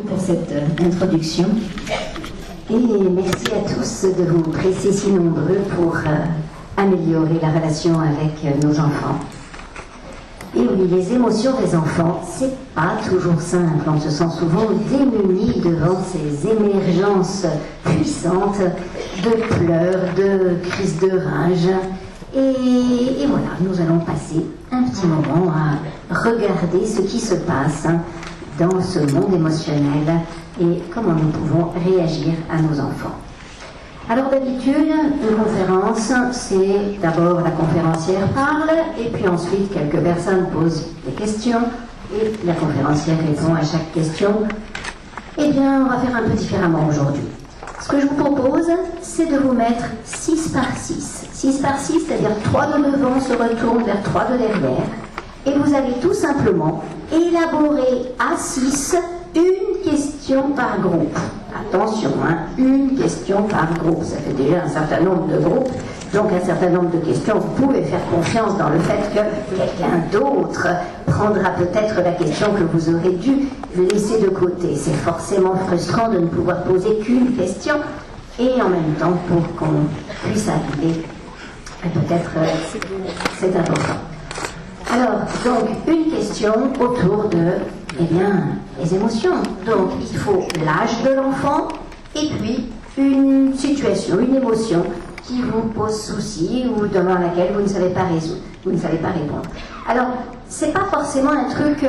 pour cette introduction. Et merci à tous de vous presser si nombreux pour améliorer la relation avec nos enfants. Et oui, les émotions des enfants, c'est pas toujours simple. On se sent souvent démunis devant ces émergences puissantes de pleurs, de crises de rage. Et voilà, nous allons passer un petit moment à regarder ce qui se passe dans ce monde émotionnel et comment nous pouvons réagir à nos enfants. Alors d'habitude, une conférence, c'est d'abord la conférencière parle et puis ensuite quelques personnes posent des questions et la conférencière répond à chaque question. Eh bien, on va faire un peu différemment aujourd'hui. Ce que je vous propose, c'est de vous mettre 6 par 6. 6 par 6, c'est-à-dire 3 de devant se retournent vers 3 de derrière. Et vous allez tout simplement élaborer à 6 une question par groupe. Attention, une question par groupe. Ça fait déjà un certain nombre de groupes, donc un certain nombre de questions. Vous pouvez faire confiance dans le fait que quelqu'un d'autre prendra peut-être la question que vous aurez dû laisser de côté. C'est forcément frustrant de ne pouvoir poser qu'une question et en même temps pour qu'on puisse arriver, peut-être c'est important. Alors, donc, une question autour de, eh bien, les émotions. Donc, il faut l'âge de l'enfant et puis une situation, une émotion qui vous pose souci ou devant laquelle vous ne savez pas résoudre, vous ne savez pas répondre. Alors, c'est pas forcément un truc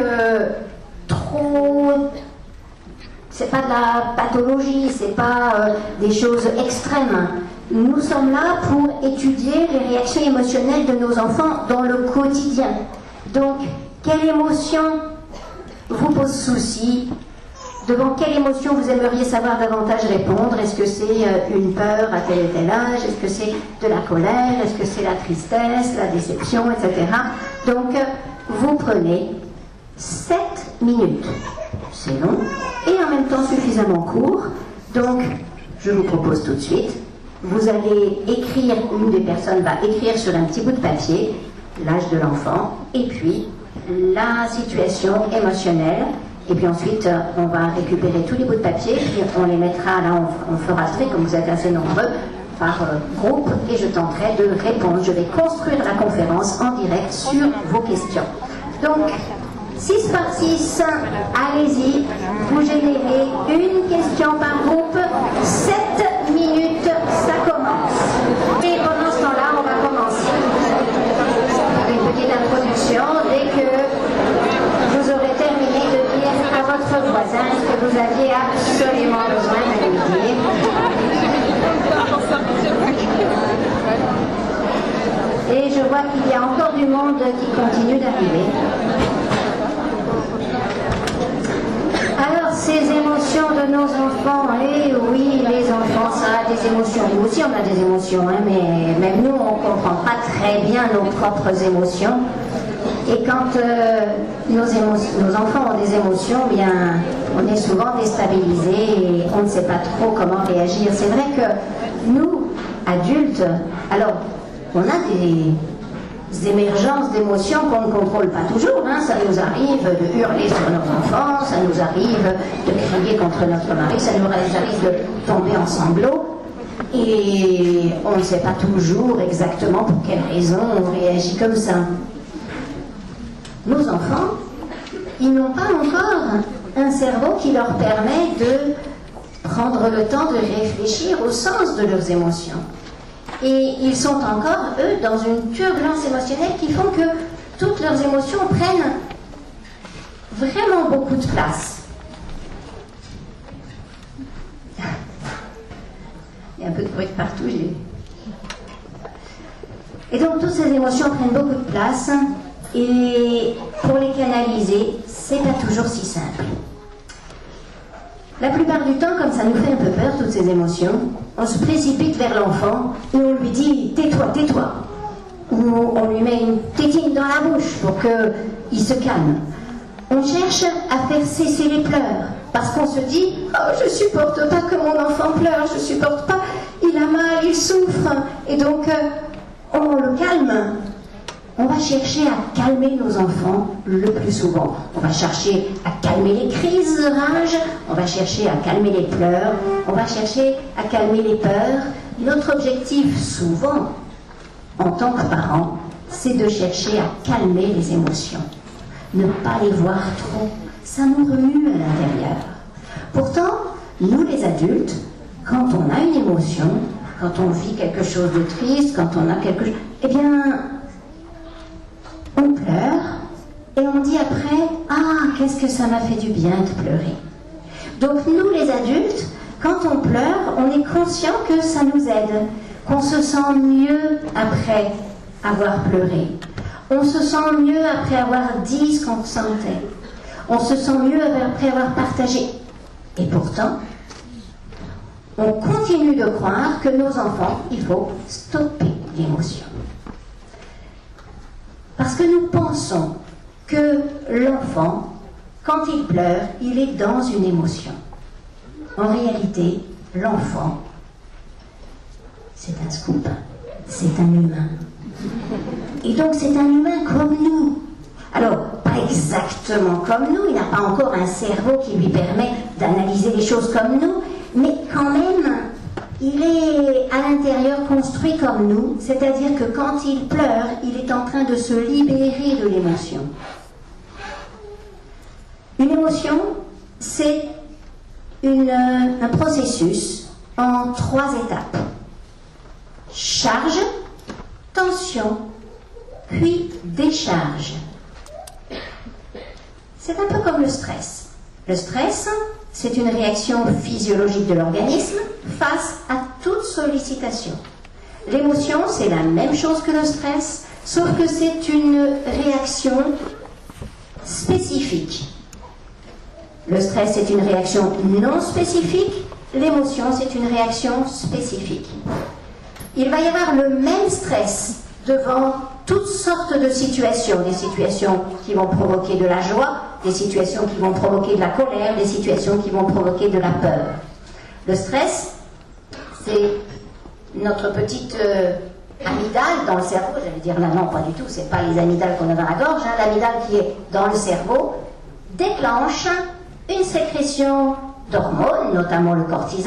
c'est pas de la pathologie, c'est pas des choses extrêmes. Nous sommes là pour étudier les réactions émotionnelles de nos enfants dans le quotidien. Donc, quelle émotion vous pose souci? Devant quelle émotion vous aimeriez savoir davantage répondre? Est-ce que c'est une peur à tel et tel âge? Est-ce que c'est de la colère? Est-ce que c'est la tristesse, la déception, etc. Donc, vous prenez 7 minutes. C'est long et en même temps suffisamment court. Donc, je vous propose tout de suite. Vous allez écrire, une des personnes va écrire sur un petit bout de papier l'âge de l'enfant et puis la situation émotionnelle. Et puis ensuite, on va récupérer tous les bouts de papier, puis on les mettra là, on fera trait, comme vous êtes assez nombreux, par groupe, et je tenterai de répondre. Je vais construire la conférence en direct sur vos questions. Donc, 6 par 6, allez-y, vous générez une question par groupe, 7 minutes, ça commence. Et pendant ce temps-là, on va commencer une petite introduction. Dès que vous aurez terminé de dire à votre voisin ce que vous aviez absolument besoin de lui dire. Et je vois qu'il y a encore du monde qui continue d'arriver. Alors, ces émotions de nos enfants, eh oui, les enfants, ça a des émotions. Nous aussi, on a des émotions, mais même nous, on ne comprend pas très bien nos propres émotions. Et quand nos enfants ont des émotions, bien, on est souvent déstabilisé et on ne sait pas trop comment réagir. C'est vrai que nous, adultes, alors, on a des émergences d'émotions qu'on ne contrôle pas toujours. Ça nous arrive de hurler sur nos enfants, ça nous arrive de crier contre notre mari, ça nous arrive de tomber en sanglots. Et on ne sait pas toujours exactement pour quelle raison on réagit comme ça. Nos enfants, ils n'ont pas encore un cerveau qui leur permet de prendre le temps de réfléchir au sens de leurs émotions. Et ils sont encore, eux, dans une turbulence émotionnelle qui font que toutes leurs émotions prennent vraiment beaucoup de place. Il y a un peu de bruit de partout, j'ai... Et donc, toutes ces émotions prennent beaucoup de place. Et pour les canaliser, c'est pas toujours si simple. La plupart du temps, comme ça nous fait un peu peur, toutes ces émotions, on se précipite vers l'enfant et on lui dit « tais-toi, tais-toi ». Ou on lui met une tétine dans la bouche pour qu'il se calme. On cherche à faire cesser les pleurs parce qu'on se dit « oh, je supporte pas que mon enfant pleure, je supporte pas, il a mal, il souffre ». Et donc, on le calme. on va chercher à calmer nos enfants le plus souvent. On va chercher à calmer les crises de rage, on va chercher à calmer les pleurs, on va chercher à calmer les peurs. Notre objectif, souvent, en tant que parents, c'est de chercher à calmer les émotions. Ne pas les voir trop, ça nous remue à l'intérieur. Pourtant, nous les adultes, quand on a une émotion, quand on vit quelque chose de triste, quand on a quelque chose, eh bien, on pleure et on dit après, ah, qu'est-ce que ça m'a fait du bien de pleurer. Donc nous les adultes, quand on pleure, on est conscient que ça nous aide, qu'on se sent mieux après avoir pleuré. On se sent mieux après avoir dit ce qu'on sentait. On se sent mieux après avoir partagé. Et pourtant, on continue de croire que nos enfants, il faut stopper l'émotion. Parce que nous pensons que l'enfant, quand il pleure, il est dans une émotion. En réalité, l'enfant, c'est un scoop, c'est un humain. Et donc c'est un humain comme nous. Alors, pas exactement comme nous, il n'a pas encore un cerveau qui lui permet d'analyser les choses comme nous, mais quand même, il est à l'intérieur construit comme nous, c'est-à-dire que quand il pleure, il est en train de se libérer de l'émotion. Une émotion, c'est un processus en 3 étapes. Charge, tension, puis décharge. C'est un peu comme le stress. Le stress, c'est une réaction physiologique de l'organisme face à toute sollicitation. L'émotion, c'est la même chose que le stress, sauf que c'est une réaction spécifique. Le stress, c'est une réaction non spécifique. L'émotion, c'est une réaction spécifique. Il va y avoir le même stress devant toutes sortes de situations, des situations qui vont provoquer de la joie, des situations qui vont provoquer de la colère, des situations qui vont provoquer de la peur. Le stress, c'est notre petite amygdale dans le cerveau, j'allais dire là non, pas du tout, c'est pas les amygdales qu'on a dans la gorge, hein, l'amygdale qui est dans le cerveau déclenche une sécrétion d'hormones, notamment le cortisol,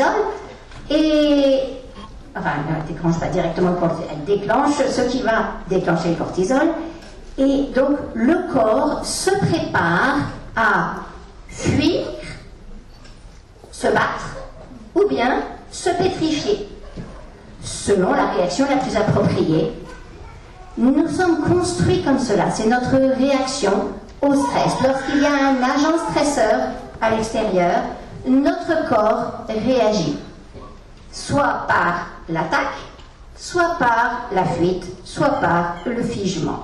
et enfin, elle ne déclenche pas directement le cortisol, elle déclenche ce qui va déclencher le cortisol. Et donc, le corps se prépare à fuir, se battre, ou bien se pétrifier, selon la réaction la plus appropriée. Nous sommes construits comme cela, c'est notre réaction au stress. Lorsqu'il y a un agent stresseur à l'extérieur, notre corps réagit, soit par l'attaque, soit par la fuite, soit par le figement.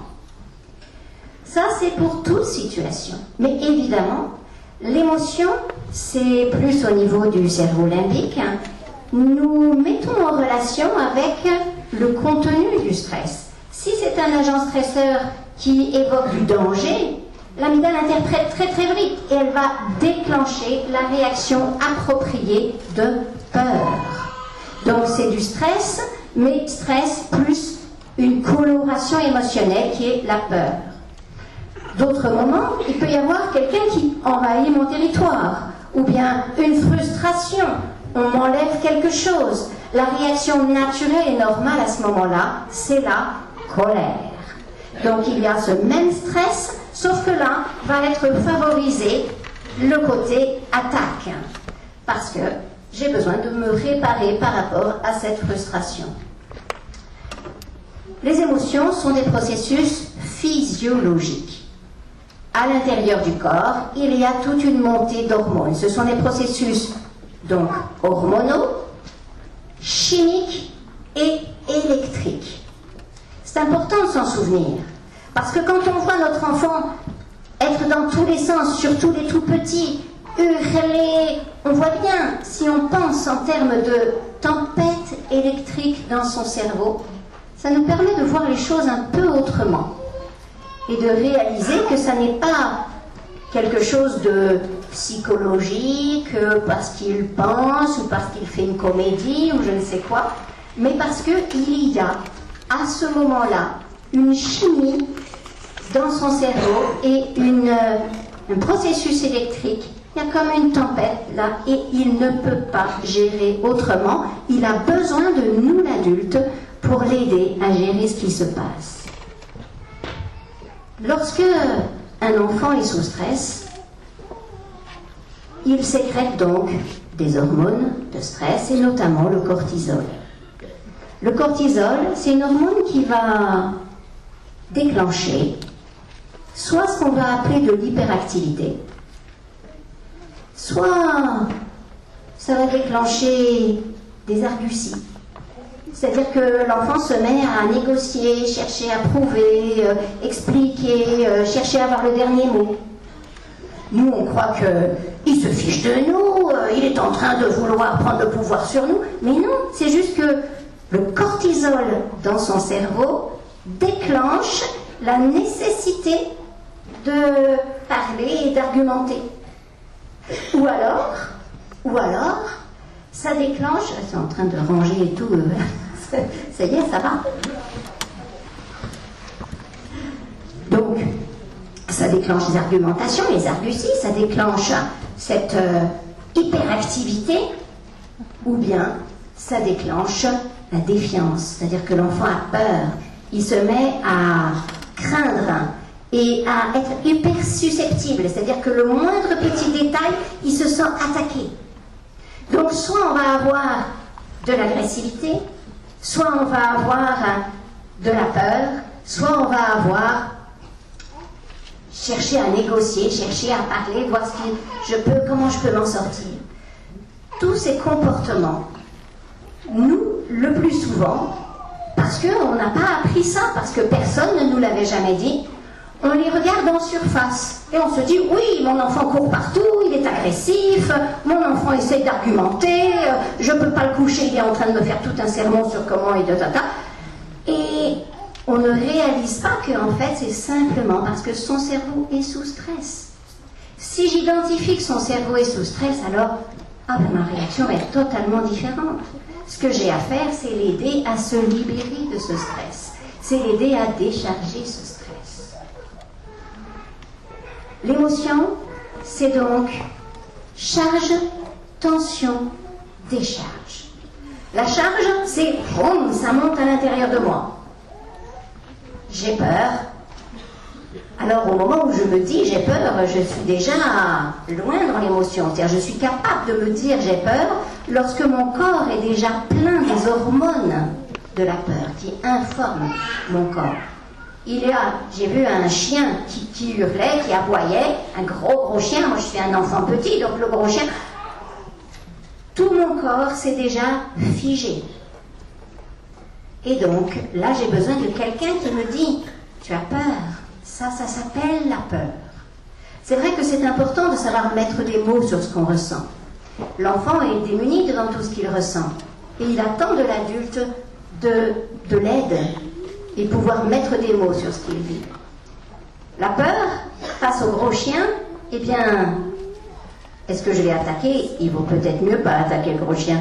Ça, c'est pour toute situation. Mais évidemment, l'émotion, c'est plus au niveau du cerveau limbique. Nous mettons en relation avec le contenu du stress. Si c'est un agent stresseur qui évoque du danger, l'amygdale interprète très très vite et elle va déclencher la réaction appropriée de peur. Donc c'est du stress, mais stress plus une coloration émotionnelle qui est la peur. D'autres moments, il peut y avoir quelqu'un qui envahit mon territoire, ou bien une frustration, on m'enlève quelque chose. La réaction naturelle et normale à ce moment-là, c'est la colère. Donc il y a ce même stress, sauf que là, va être favorisé le côté attaque, parce que j'ai besoin de me réparer par rapport à cette frustration. Les émotions sont des processus physiologiques. À l'intérieur du corps, il y a toute une montée d'hormones. Ce sont des processus donc hormonaux, chimiques et électriques. C'est important de s'en souvenir, parce que quand on voit notre enfant être dans tous les sens, surtout les tout petits, hurler, on voit bien, si on pense en termes de tempête électrique dans son cerveau, ça nous permet de voir les choses un peu autrement et de réaliser que ça n'est pas quelque chose de psychologique, parce qu'il pense ou parce qu'il fait une comédie ou je ne sais quoi, mais parce qu'il y a à ce moment-là une chimie dans son cerveau et un processus électrique. Il y a comme une tempête là et il ne peut pas gérer autrement. Il a besoin de nous, l'adulte, pour l'aider à gérer ce qui se passe. Lorsque un enfant est sous stress, il sécrète donc des hormones de stress et notamment le cortisol. Le cortisol, c'est une hormone qui va déclencher soit ce qu'on va appeler de l'hyperactivité, soit ça va déclencher des arguties. C'est-à-dire que l'enfant se met à négocier, chercher à prouver, expliquer, chercher à avoir le dernier mot. Nous, on croit qu'il se fiche de nous, il est en train de vouloir prendre le pouvoir sur nous. Mais non, c'est juste que le cortisol dans son cerveau déclenche la nécessité de parler et d'argumenter. Ou alors, ça déclenche, c'est en train de ranger et tout, ça y est, ça va. Donc, ça déclenche les argumentations, les arguties, ça déclenche cette hyperactivité, ou bien ça déclenche la défiance, c'est-à-dire que l'enfant a peur, il se met à craindre et à être hyper susceptible, c'est-à-dire que le moindre petit détail, il se sent attaqué. Donc soit on va avoir de l'agressivité, soit on va avoir de la peur, soit on va avoir chercher à négocier, chercher à parler, voir comment je peux m'en sortir. Tous ces comportements, nous, le plus souvent, parce qu'on n'a pas appris ça, parce que personne ne nous l'avait jamais dit, on les regarde en surface et on se dit oui, mon enfant court partout, il est agressif, mon enfant essaie d'argumenter, je ne peux pas le coucher, il est en train de me faire tout un sermon sur comment et et on ne réalise pas qu'en fait c'est simplement parce que son cerveau est sous stress. Si j'identifie que son cerveau est sous stress, alors ma réaction va être totalement différente. Ce que j'ai à faire, c'est l'aider à se libérer de ce stress, c'est l'aider à décharger ce stress. L'émotion, c'est donc charge, tension, décharge. La charge, c'est boum, ça monte à l'intérieur de moi. J'ai peur. Alors au moment où je me dis j'ai peur, je suis déjà loin dans l'émotion. C'est-à-dire je suis capable de me dire j'ai peur lorsque mon corps est déjà plein des hormones de la peur qui informent mon corps. J'ai vu un chien qui hurlait, qui aboyait, un gros chien, moi je suis un enfant petit, donc le gros chien, tout mon corps s'est déjà figé. Et donc, là j'ai besoin de quelqu'un qui me dit, tu as peur, ça s'appelle la peur. C'est vrai que c'est important de savoir mettre des mots sur ce qu'on ressent. L'enfant est démuni devant tout ce qu'il ressent, et il attend de l'adulte de l'aide, et pouvoir mettre des mots sur ce qu'il vit. La peur, face au gros chien, eh bien, est-ce que je vais attaquer? Il vaut peut-être mieux pas attaquer le gros chien.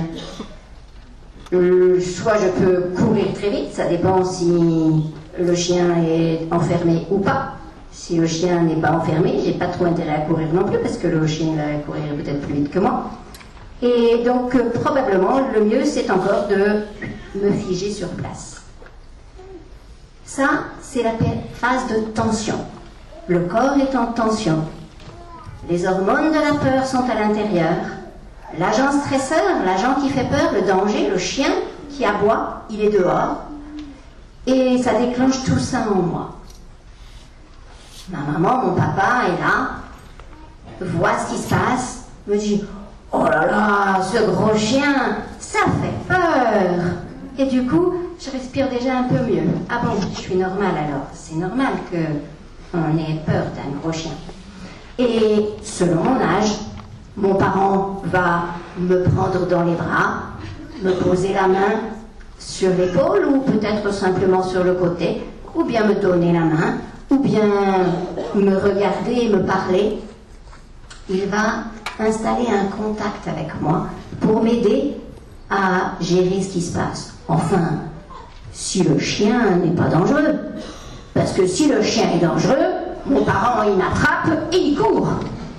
Soit je peux courir très vite, ça dépend si le chien est enfermé ou pas. Si le chien n'est pas enfermé, j'ai pas trop intérêt à courir non plus, parce que le chien va courir peut-être plus vite que moi. Et donc, probablement, le mieux, c'est encore de me figer sur place. Ça, c'est la phase de tension. Le corps est en tension. Les hormones de la peur sont à l'intérieur. L'agent stresseur, l'agent qui fait peur, le danger, le chien qui aboie, il est dehors. Et ça déclenche tout ça en moi. Ma maman, mon papa est là, voit ce qui se passe, me dit « Oh là là, ce gros chien, ça fait peur !» Et du coup, je respire déjà un peu mieux. Ah bon, je suis normale alors. C'est normal qu'on ait peur d'un gros chien. Et selon mon âge, mon parent va me prendre dans les bras, me poser la main sur l'épaule ou peut-être simplement sur le côté, ou bien me donner la main, ou bien me regarder et me parler. Il va installer un contact avec moi pour m'aider à gérer ce qui se passe. Enfin, si le chien n'est pas dangereux. Parce que si le chien est dangereux, mes parents, ils m'attrapent et ils courent.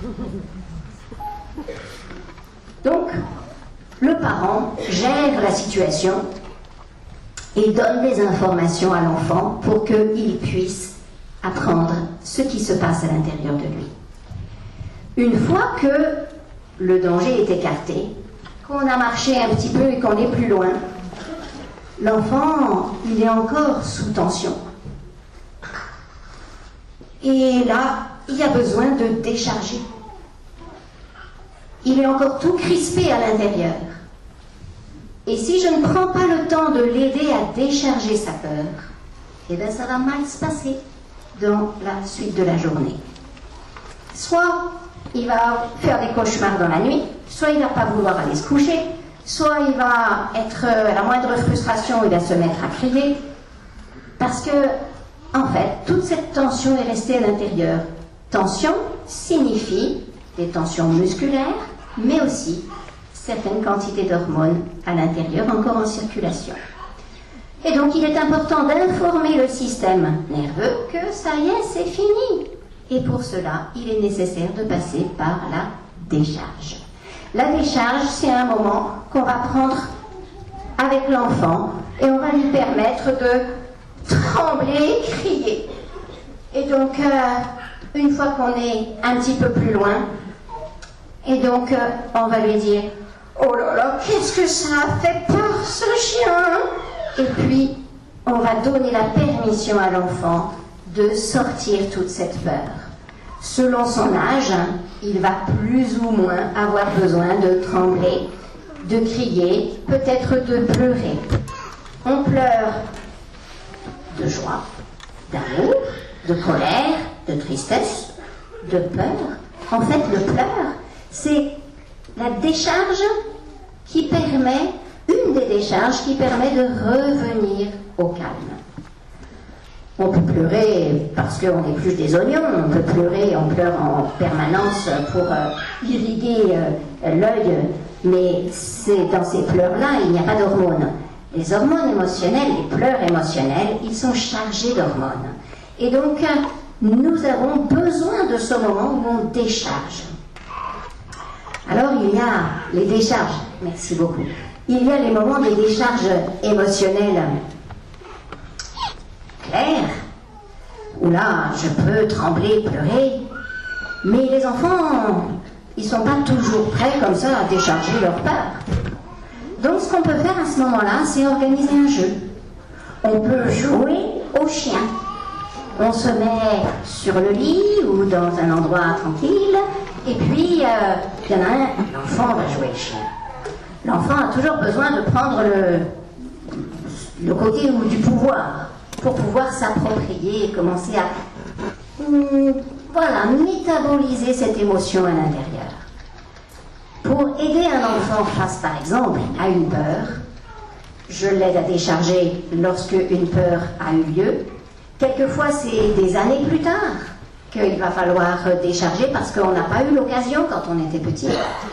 Donc, le parent gère la situation et donne des informations à l'enfant pour qu'il puisse apprendre ce qui se passe à l'intérieur de lui. Une fois que le danger est écarté, qu'on a marché un petit peu et qu'on est plus loin, l'enfant, il est encore sous tension. Et là, il y a besoin de décharger. Il est encore tout crispé à l'intérieur. Et si je ne prends pas le temps de l'aider à décharger sa peur, eh bien ça va mal se passer dans la suite de la journée. Soit il va faire des cauchemars dans la nuit, soit il ne va pas vouloir aller se coucher, soit il va être à la moindre frustration, il va se mettre à crier, parce que, en fait, toute cette tension est restée à l'intérieur. Tension signifie des tensions musculaires, mais aussi certaines quantités d'hormones à l'intérieur encore en circulation. Et donc il est important d'informer le système nerveux que ça y est, c'est fini. Et pour cela, il est nécessaire de passer par la décharge. La décharge, c'est un moment qu'on va prendre avec l'enfant et on va lui permettre de trembler, crier. Et donc, une fois qu'on est un petit peu plus loin, et donc on va lui dire « Oh là là, qu'est-ce que ça a fait peur ce chien !» Et puis, on va donner la permission à l'enfant de sortir toute cette peur. Selon son âge, il va plus ou moins avoir besoin de trembler, de crier, peut-être de pleurer. On pleure de joie, d'amour, de colère, de tristesse, de peur. En fait, le pleur, c'est la décharge qui permet, une des décharges qui permet de revenir au calme. On peut pleurer parce qu'on épluche des oignons, on peut pleurer, on pleure en permanence pour irriguer l'œil, mais dans ces pleurs-là, il n'y a pas d'hormones. Les hormones émotionnelles, les pleurs émotionnels, ils sont chargés d'hormones. Et donc, nous avons besoin de ce moment où on décharge. Alors, il y a les décharges, merci beaucoup. Il y a les moments des décharges émotionnelles claires, où là, je peux trembler, pleurer, mais les enfants, ils ne sont pas toujours prêts comme ça à décharger leur peur. Donc, ce qu'on peut faire à ce moment-là, c'est organiser un jeu. On peut jouer au chien. On se met sur le lit ou dans un endroit tranquille, et puis, il y en a un, l'enfant va jouer le chien. L'enfant a toujours besoin de prendre le côté du pouvoir pour pouvoir s'approprier et commencer à voilà, métaboliser cette émotion à l'intérieur. Pour aider un enfant face, par exemple, à une peur, je l'aide à décharger lorsque une peur a eu lieu. Quelquefois, c'est des années plus tard qu'il va falloir décharger parce qu'on n'a pas eu l'occasion quand on était petit.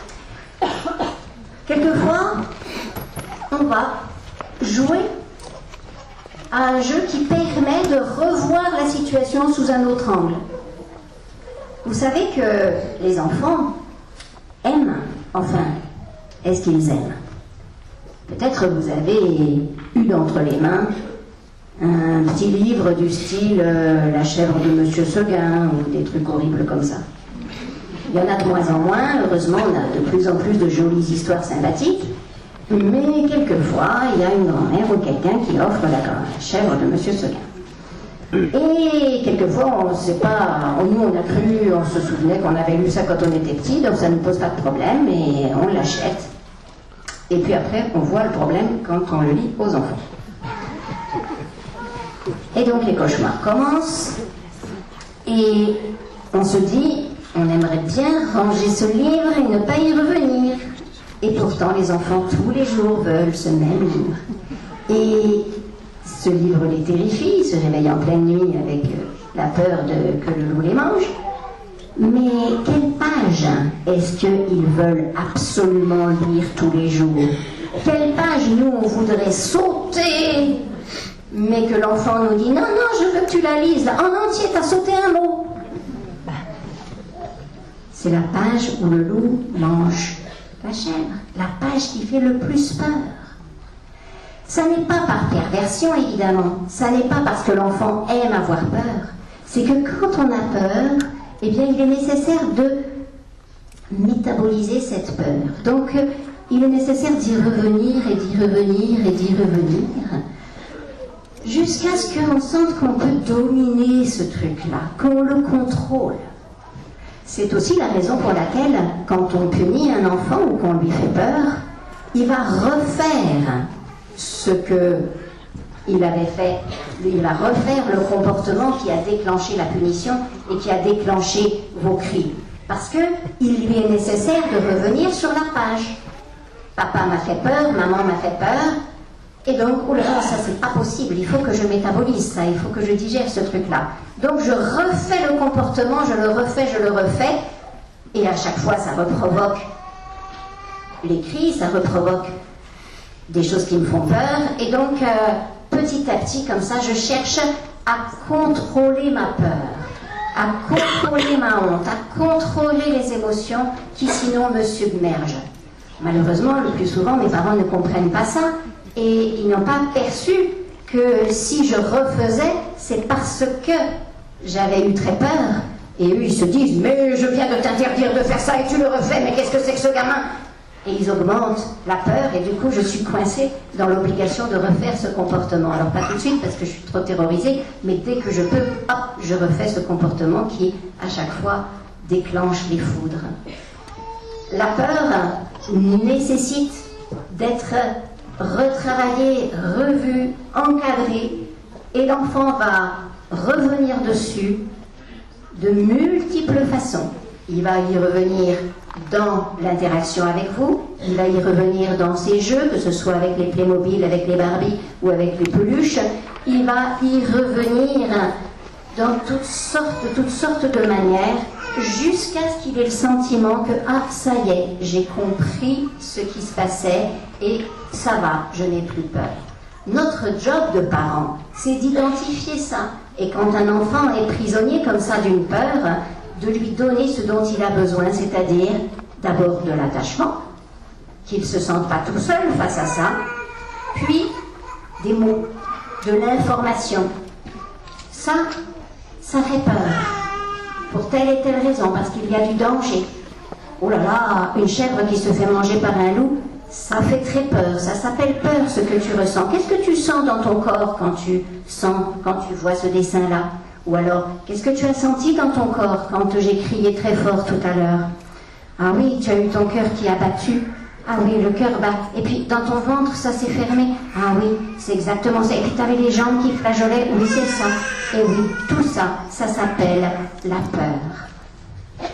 Quelquefois, on va jouer à un jeu qui permet de revoir la situation sous un autre angle. Vous savez que les enfants aiment, enfin, est-ce qu'ils aiment? Peut-être vous avez eu d'entre les mains un petit livre du style La chèvre de Monsieur Seguin ou des trucs horribles comme ça. Il y en a de moins en moins, heureusement on a de plus en plus de jolies histoires sympathiques, mais quelquefois il y a une grand-mère ou quelqu'un qui offre la chèvre de Monsieur Seguin. Et quelquefois on ne sait pas, nous on a cru, on se souvenait qu'on avait lu ça quand on était petit, donc ça ne pose pas de problème et on l'achète. Et puis après on voit le problème quand on le lit aux enfants. Et donc les cauchemars commencent et on se dit, on aimerait bien ranger ce livre et ne pas y revenir. Et pourtant les enfants tous les jours veulent ce même livre. Et ce livre les terrifie, ils se réveillent en pleine nuit avec la peur que le loup les mange. Mais quelle page est-ce qu'ils veulent absolument lire tous les jours? Quelle page nous on voudrait sauter, mais que l'enfant nous dit non, non, je veux tu la lises, là, en entier, t'as sauté un mot. C'est la page où le loup mange la chèvre, la page qui fait le plus peur. Ça n'est pas par perversion, évidemment, ça n'est pas parce que l'enfant aime avoir peur, c'est que quand on a peur, eh bien, il est nécessaire de métaboliser cette peur. Donc, il est nécessaire d'y revenir et d'y revenir et d'y revenir, jusqu'à ce qu'on sente qu'on peut dominer ce truc-là, qu'on le contrôle. C'est aussi la raison pour laquelle, quand on punit un enfant ou qu'on lui fait peur, il va refaire ce qu'il avait fait, il va refaire le comportement qui a déclenché la punition et qui a déclenché vos cris. Parce qu'il lui est nécessaire de revenir sur la page. Papa m'a fait peur, maman m'a fait peur, et donc, oh là là, ça c'est pas possible, il faut que je métabolise ça, il faut que je digère ce truc-là. Donc je refais le comportement, je le refais, et à chaque fois ça reprovoque les cris, ça reprovoque des choses qui me font peur, et donc petit à petit, comme ça, je cherche à contrôler ma peur, à contrôler ma honte, à contrôler les émotions qui sinon me submergent. Malheureusement, le plus souvent, mes parents ne comprennent pas ça, et ils n'ont pas perçu que si je refaisais, c'est parce que j'avais eu très peur. Et eux, ils se disent, mais je viens de t'interdire de faire ça et tu le refais, mais qu'est-ce que c'est que ce gamin? Et ils augmentent la peur, et du coup, je suis coincée dans l'obligation de refaire ce comportement. Alors, pas tout de suite, parce que je suis trop terrorisée, mais dès que je peux, hop, je refais ce comportement qui, à chaque fois, déclenche les foudres. La peur nécessite d'être retravaillée, revue, encadrée, et l'enfant va revenir dessus de multiples façons. Il va y revenir dans l'interaction avec vous, il va y revenir dans ses jeux, que ce soit avec les Playmobil, avec les Barbie ou avec les peluches, il va y revenir dans toutes sortes de manières, jusqu'à ce qu'il ait le sentiment que, ah, ça y est, j'ai compris ce qui se passait et ça va, je n'ai plus peur. Notre job de parent, c'est d'identifier ça. Et quand un enfant est prisonnier comme ça d'une peur, de lui donner ce dont il a besoin, c'est-à-dire d'abord de l'attachement, qu'il ne se sente pas tout seul face à ça, puis des mots, de l'information. Ça fait peur. Pour telle et telle raison, parce qu'il y a du danger. Oh là là, une chèvre qui se fait manger par un loup, ça fait très peur, ça s'appelle peur ce que tu ressens. Qu'est-ce que tu sens dans ton corps quand tu vois ce dessin-là? Ou alors, qu'est-ce que tu as senti dans ton corps quand j'ai crié très fort tout à l'heure? Ah oui, tu as eu ton cœur qui a battu. Ah oui, le cœur bat. Et puis, dans ton ventre, ça s'est fermé. Ah oui, c'est exactement ça. Et puis, tu avais les jambes qui flageolaient. Oui, c'est ça. Et oui, tout ça, ça s'appelle la peur.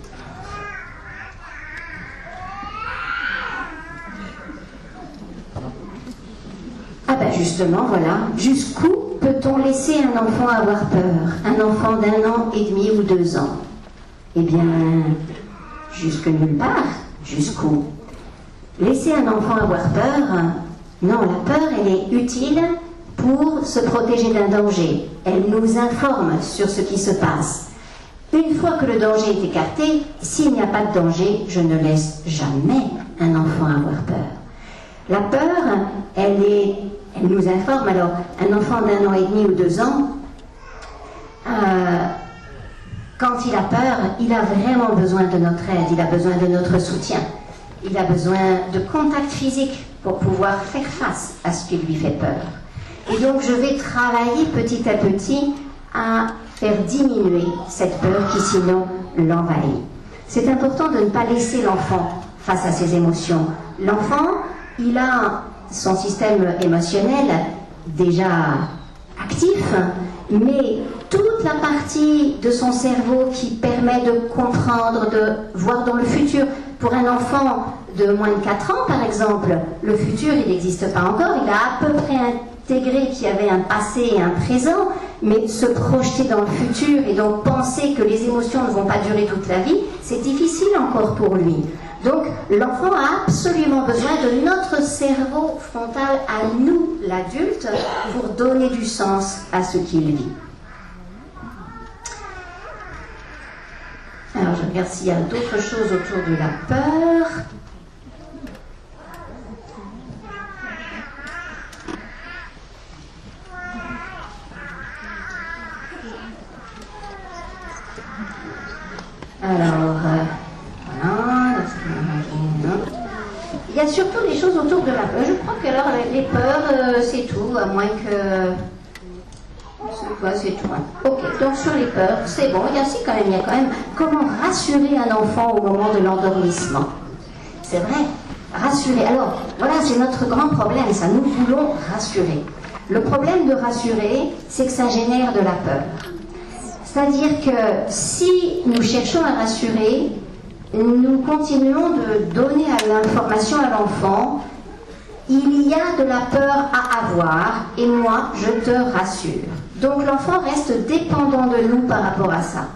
Ah ben justement, voilà. Jusqu'où peut-on laisser un enfant avoir peur? Un enfant d'1 an et demi ou 2 ans? Eh bien, jusque nulle part. Jusqu'où? Laisser un enfant avoir peur, non, la peur, elle est utile pour se protéger d'un danger. Elle nous informe sur ce qui se passe. Une fois que le danger est écarté, s'il n'y a pas de danger, je ne laisse jamais un enfant avoir peur. La peur, elle nous informe. Alors, un enfant d'1 an et demi ou 2 ans, quand il a peur, il a vraiment besoin de notre aide, il a besoin de notre soutien. Il a besoin de contact physique pour pouvoir faire face à ce qui lui fait peur. Et donc, je vais travailler petit à petit à faire diminuer cette peur qui sinon l'envahit. C'est important de ne pas laisser l'enfant face à ses émotions. L'enfant, il a son système émotionnel déjà actif, mais toute la partie de son cerveau qui permet de comprendre, de voir dans le futur. Pour un enfant de moins de 4 ans, par exemple, le futur, il n'existe pas encore. Il a à peu près intégré qu'il y avait un passé et un présent, mais se projeter dans le futur et donc penser que les émotions ne vont pas durer toute la vie, c'est difficile encore pour lui. Donc, l'enfant a absolument besoin de notre cerveau frontal à nous, l'adulte, pour donner du sens à ce qu'il vit. Alors, je regarde s'il y a d'autres choses autour de la peur. Alors, voilà. Il y a surtout des choses autour de la peur. Je crois que alors, les peurs, c'est tout, à moins que... C'est tout. Hein. Ok, donc sur les peurs, c'est bon. Il y a quand même comment rassurer un enfant au moment de l'endormissement. C'est vrai, rassurer. Alors, voilà, c'est notre grand problème, ça. Nous voulons rassurer. Le problème de rassurer, c'est que ça génère de la peur. C'est-à-dire que si nous cherchons à rassurer, nous continuons de donner à l'information à l'enfant, il y a de la peur à avoir et moi, je te rassure. Donc l'enfant reste dépendant de nous par rapport à ça.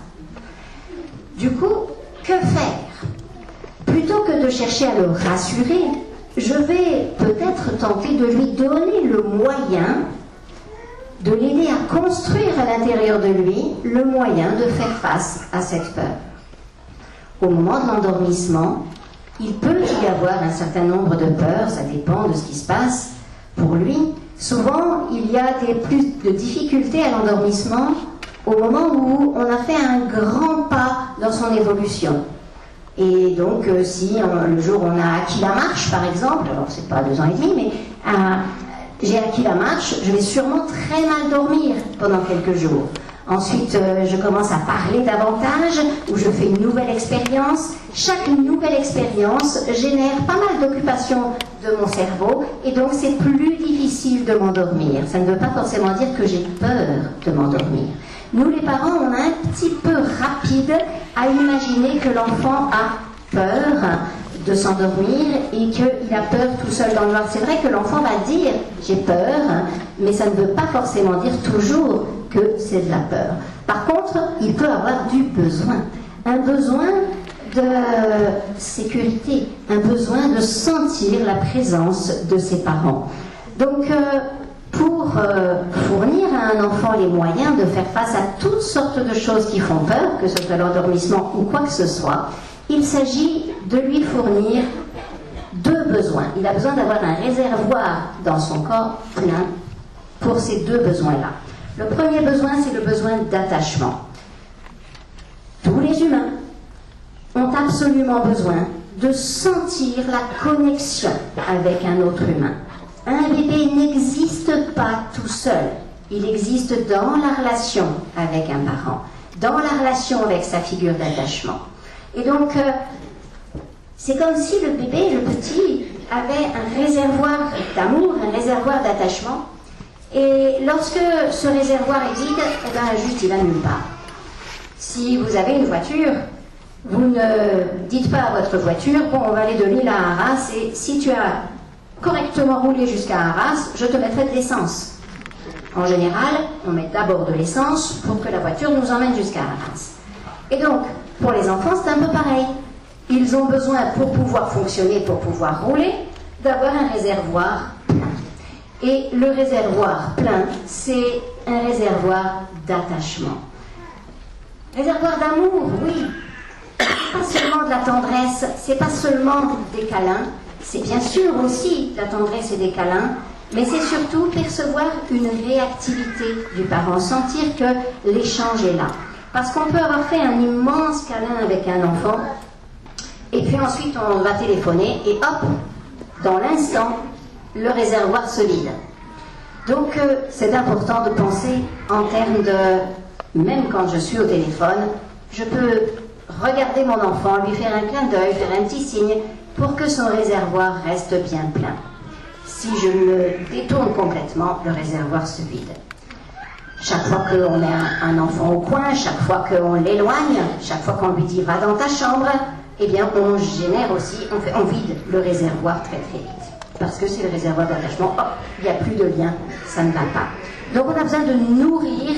Du coup, que faire? Plutôt que de chercher à le rassurer, je vais peut-être tenter de lui donner le moyen de l'aider à construire à l'intérieur de lui le moyen de faire face à cette peur. Au moment de l'endormissement, il peut y avoir un certain nombre de peurs, ça dépend de ce qui se passe pour lui. Souvent, il y a plus de difficultés à l'endormissement au moment où on a fait un grand pas dans son évolution. Et donc, si le jour où on a acquis la marche, par exemple, alors c'est pas 2 ans et demi, mais j'ai acquis la marche, je vais sûrement très mal dormir pendant quelques jours. Ensuite, je commence à parler davantage, ou je fais une nouvelle expérience. Chaque nouvelle expérience génère pas mal d'occupations de mon cerveau, et donc c'est plus difficile de m'endormir. Ça ne veut pas forcément dire que j'ai peur de m'endormir. Nous, les parents, on est un petit peu rapide à imaginer que l'enfant a peur de s'endormir et qu'il a peur tout seul dans le noir. C'est vrai que l'enfant va dire « j'ai peur », mais ça ne veut pas forcément dire toujours que c'est de la peur. Par contre, il peut avoir du besoin. Un besoin de sécurité, un besoin de sentir la présence de ses parents. Donc, pour fournir à un enfant les moyens de faire face à toutes sortes de choses qui font peur, que ce soit l'endormissement ou quoi que ce soit, il s'agit de lui fournir 2 besoins. Il a besoin d'avoir un réservoir dans son corps plein pour ces 2 besoins-là. Le premier besoin, c'est le besoin d'attachement. Tous les humains ont absolument besoin de sentir la connexion avec un autre humain. Un bébé n'existe pas tout seul. Il existe dans la relation avec un parent, dans la relation avec sa figure d'attachement. Et donc, c'est comme si le bébé, le petit, avait un réservoir d'amour, un réservoir d'attachement. Et lorsque ce réservoir est vide, eh bien, juste il va nulle part. Si vous avez une voiture, vous ne dites pas à votre voiture, bon, on va aller de Lille à Arras, et si tu as correctement roulé jusqu'à Arras, je te mettrai de l'essence. En général, on met d'abord de l'essence pour que la voiture nous emmène jusqu'à Arras. Et donc, pour les enfants, c'est un peu pareil. Ils ont besoin, pour pouvoir fonctionner, pour pouvoir rouler, d'avoir un réservoir plein. Et le réservoir plein, c'est un réservoir d'attachement. Réservoir d'amour, oui. Pas seulement de la tendresse, c'est pas seulement des câlins, c'est bien sûr aussi de la tendresse et des câlins, mais c'est surtout percevoir une réactivité du parent, sentir que l'échange est là. Parce qu'on peut avoir fait un immense câlin avec un enfant, et puis ensuite on va téléphoner, et hop, dans l'instant, le réservoir se vide. Donc c'est important de penser en termes de, même quand je suis au téléphone, je peux regarder mon enfant, lui faire un clin d'œil, faire un petit signe, pour que son réservoir reste bien plein. Si je me détourne complètement, le réservoir se vide. Chaque fois qu'on met un enfant au coin, chaque fois qu'on l'éloigne, chaque fois qu'on lui dit « va dans ta chambre », eh bien on génère aussi, on vide le réservoir très très vite. Parce que c'est le réservoir d'attachement, hop, il n'y a plus de lien, ça ne va pas. Donc on a besoin de nourrir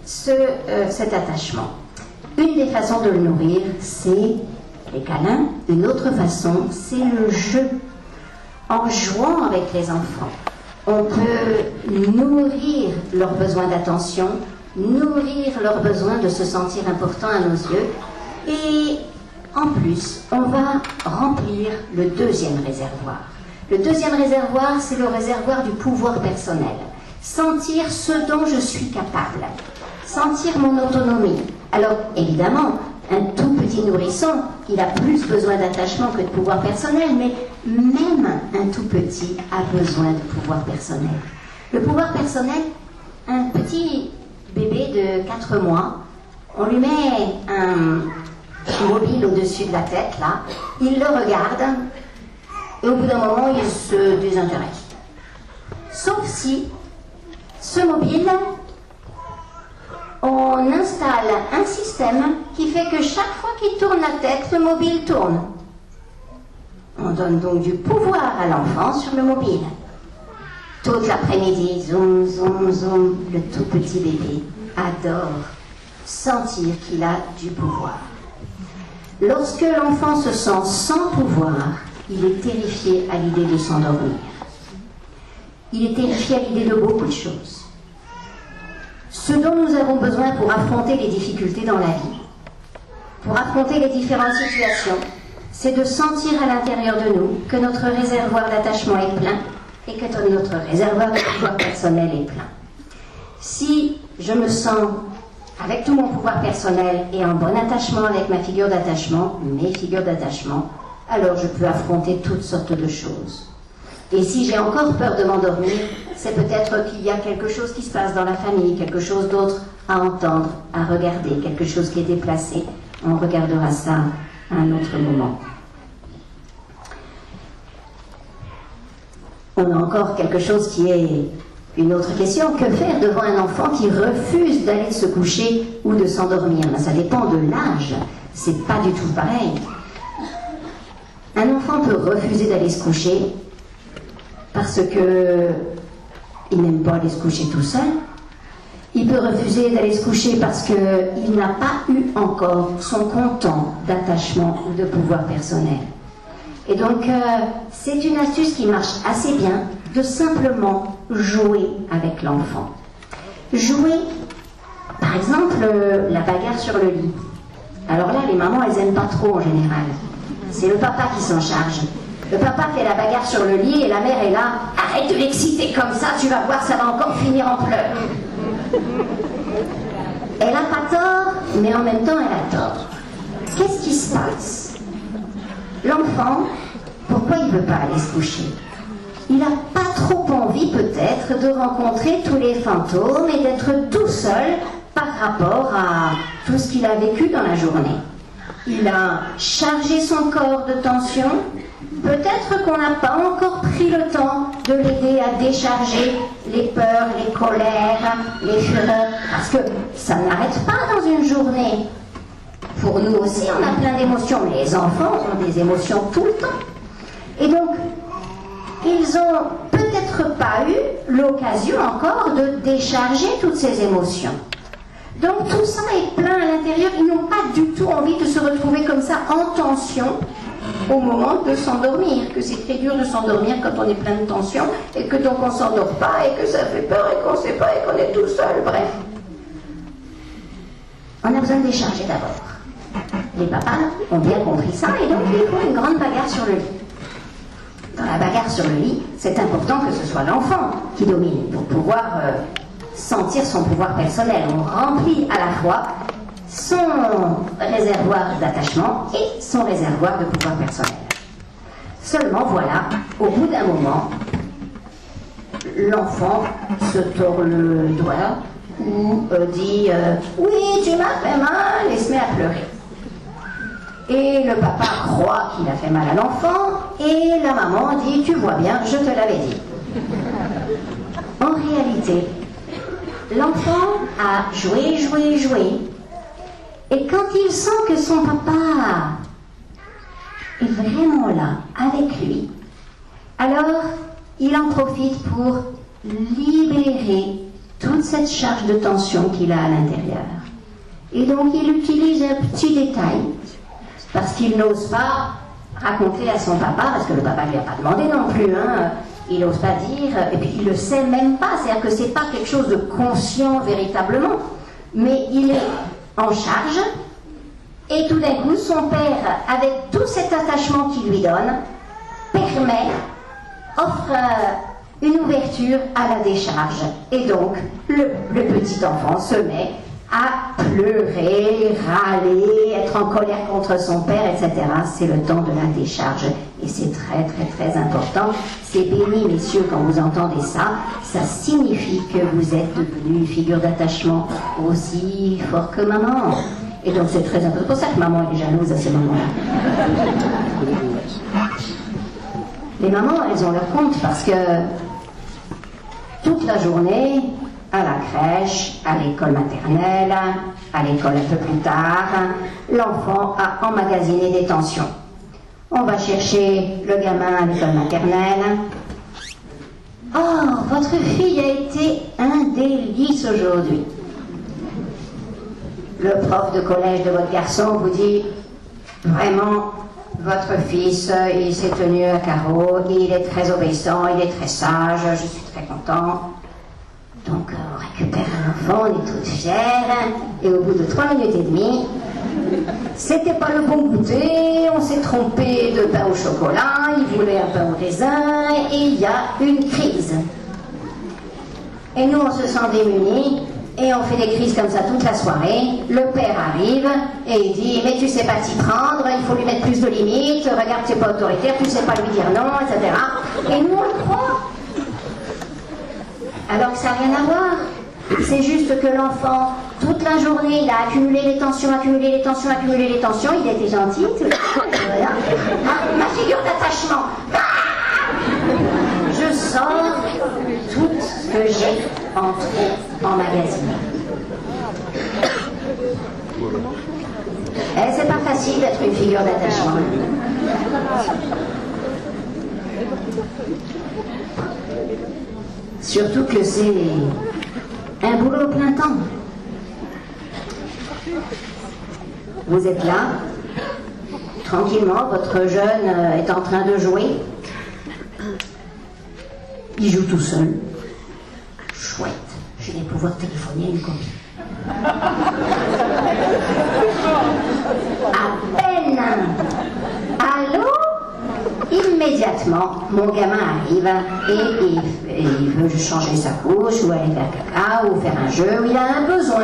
cet attachement. Une des façons de le nourrir, c'est les câlins. Une autre façon, c'est le jeu. En jouant avec les enfants, on peut nourrir leurs besoins d'attention, nourrir leur besoin de se sentir important à nos yeux, Et en plus, on va remplir le deuxième réservoir. Le deuxième réservoir, c'est le réservoir du pouvoir personnel. Sentir ce dont je suis capable. Sentir mon autonomie. Alors, évidemment, un tout petit nourrisson, il a plus besoin d'attachement que de pouvoir personnel, mais même un tout petit a besoin de pouvoir personnel. Le pouvoir personnel, un petit bébé de 4 mois, on lui met un mobile au-dessus de la tête, là, il le regarde, et au bout d'un moment, il se désintéresse. Sauf si, ce mobile, on installe un système qui fait que chaque fois qu'il tourne la tête, le mobile tourne. On donne donc du pouvoir à l'enfant sur le mobile. Toute l'après-midi, zoom, zoom, zoom, le tout petit bébé adore sentir qu'il a du pouvoir. Lorsque l'enfant se sent sans pouvoir, il est terrifié à l'idée de s'endormir. Il est terrifié à l'idée de beaucoup de choses. Ce dont nous avons besoin pour affronter les difficultés dans la vie, pour affronter les différentes situations, c'est de sentir à l'intérieur de nous que notre réservoir d'attachement est plein et que notre réservoir de pouvoir personnel est plein. Si je me sens avec tout mon pouvoir personnel et en bon attachement avec ma figure d'attachement, mes figures d'attachement, alors je peux affronter toutes sortes de choses. Et si j'ai encore peur de m'endormir, c'est peut-être qu'il y a quelque chose qui se passe dans la famille, quelque chose d'autre à entendre, à regarder, quelque chose qui est déplacé. On regardera ça à un autre moment. On a encore quelque chose qui est une autre question. Que faire devant un enfant qui refuse d'aller se coucher ou de s'endormir? Ça dépend de l'âge. C'est pas du tout pareil. Un enfant peut refuser d'aller se coucher parce que il n'aime pas aller se coucher tout seul. Il peut refuser d'aller se coucher parce qu'il n'a pas eu encore son content d'attachement ou de pouvoir personnel. Et donc, c'est une astuce qui marche assez bien de simplement jouer avec l'enfant. Jouer, par exemple, la bagarre sur le lit. Alors là, les mamans, elles n'aiment pas trop en général. C'est le papa qui s'en charge. Le papa fait la bagarre sur le lit et la mère est là. Arrête de l'exciter comme ça, tu vas voir, ça va encore finir en pleurs. Elle n'a pas tort, mais en même temps, elle a tort. Qu'est-ce qui se passe? L'enfant, pourquoi il ne veut pas aller se coucher? Il n'a pas trop envie, peut-être, de rencontrer tous les fantômes et d'être tout seul par rapport à tout ce qu'il a vécu dans la journée. Il a chargé son corps de tension. Peut-être qu'on n'a pas encore pris le temps de l'aider à décharger les peurs, les colères, les fureurs, parce que ça n'arrête pas dans une journée. Pour nous aussi, on a plein d'émotions, mais les enfants ont des émotions tout le temps. Et donc, ils n'ont peut-être pas eu l'occasion encore de décharger toutes ces émotions. Donc tout ça est plein à l'intérieur, ils n'ont pas du tout envie de se retrouver comme ça en tension au moment de s'endormir, que c'est très dur de s'endormir quand on est plein de tension et que donc on ne s'endort pas et que ça fait peur et qu'on ne sait pas et qu'on est tout seul, bref. On a besoin de décharger d'abord. Les papas ont bien compris ça et donc ils font une grande bagarre sur le lit. Dans la bagarre sur le lit, c'est important que ce soit l'enfant qui domine pour pouvoir sentir son pouvoir personnel. On remplit à la fois son réservoir d'attachement et son réservoir de pouvoir personnel. Seulement, voilà, au bout d'un moment, l'enfant se tord le doigt ou dit « Oui, tu m'as fait mal » et se met à pleurer. Et le papa croit qu'il a fait mal à l'enfant et la maman dit « Tu vois bien, je te l'avais dit ». En réalité, l'enfant a joué, joué, joué. Et quand il sent que son papa est vraiment là, avec lui, alors il en profite pour libérer toute cette charge de tension qu'il a à l'intérieur. Et donc il utilise un petit détail, parce qu'il n'ose pas raconter à son papa, parce que le papa ne lui a pas demandé non plus, hein, il n'ose pas dire, et puis il ne le sait même pas, c'est-à-dire que ce n'est pas quelque chose de conscient véritablement, mais il est en charge Et tout d'un coup, son père, avec tout cet attachement qu'il lui donne, offre une ouverture à la décharge. Et donc, le petit enfant se met à pleurer, râler, être en colère contre son père, etc. C'est le temps de la décharge. Et c'est très, très, très important. C'est béni, messieurs, quand vous entendez ça. Ça signifie que vous êtes devenu une figure d'attachement aussi fort que maman. Et donc c'est très important. C'est pour ça que maman est jalouse à ce moment-là. Les mamans, elles ont leur compte parce que toute la journée, à la crèche, à l'école maternelle, à l'école un peu plus tard, l'enfant a emmagasiné des tensions. On va chercher le gamin à l'école maternelle. Oh, votre fille a été un délice aujourd'hui. Le prof de collège de votre garçon vous dit vraiment, votre fils, il s'est tenu à carreau, il est très obéissant, il est très sage, je suis très content. Donc on récupère un enfant, on est toutes fières, et au bout de 3 minutes et demie, c'était pas le bon goûter, on s'est trompé de pain au chocolat, il voulait un pain au raisin, et il y a une crise. Et nous on se sent démunis, et on fait des crises comme ça toute la soirée. Le père arrive et il dit mais tu sais pas t'y prendre, il faut lui mettre plus de limites, regarde c'est pas autoritaire, tu sais pas lui dire non, etc. Et nous on le croit. Alors que ça n'a rien à voir. C'est juste que l'enfant, toute la journée, il a accumulé les tensions, accumulé les tensions, accumulé les tensions, il était gentil, tout voilà. Ma figure d'attachement. Je sors tout ce que j'ai en trop emmagasiné. Et c'est pas facile d'être une figure d'attachement. Surtout que c'est un boulot plein temps. Vous êtes là, tranquillement, votre jeune est en train de jouer. Il joue tout seul. Chouette, je vais pouvoir téléphoner à une copine. À peine. Allô? Immédiatement, mon gamin arrive et il veut changer sa couche ou aller faire caca ou faire un jeu où il a un besoin.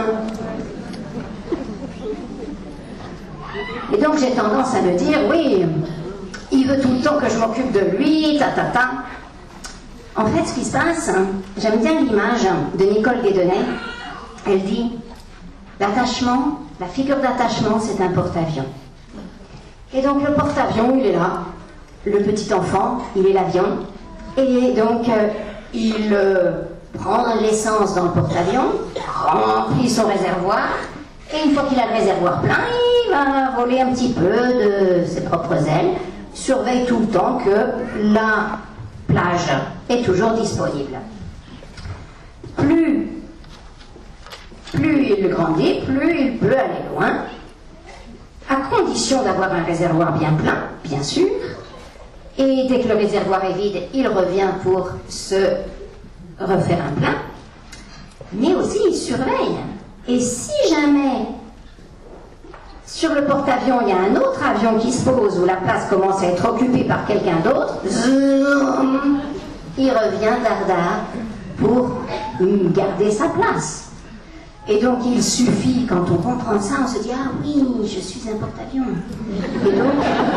Et donc j'ai tendance à me dire, oui, il veut tout le temps que je m'occupe de lui, ta. En fait, ce qui se passe, j'aime bien l'image de Nicole Guédonnet. Elle dit, l'attachement, la figure d'attachement, c'est un porte-avions. Et donc le porte-avions, il est là. Le petit enfant, il est l'avion. Et donc, il prend l'essence dans le porte-avions, remplit son réservoir. Et une fois qu'il a le réservoir plein, il va voler un petit peu de ses propres ailes. Surveille tout le temps que la plage est toujours disponible. Plus il grandit, plus il peut aller loin, à condition d'avoir un réservoir bien plein, bien sûr. Et dès que le réservoir est vide, il revient pour se refaire un plein. Mais aussi, il surveille. Et si jamais, sur le porte-avions, il y a un autre avion qui se pose, où la place commence à être occupée par quelqu'un d'autre, zoom, il revient dardard pour garder sa place. Et donc, il suffit, quand on comprend ça, on se dit « Ah oui, je suis un porte-avions ». Et donc,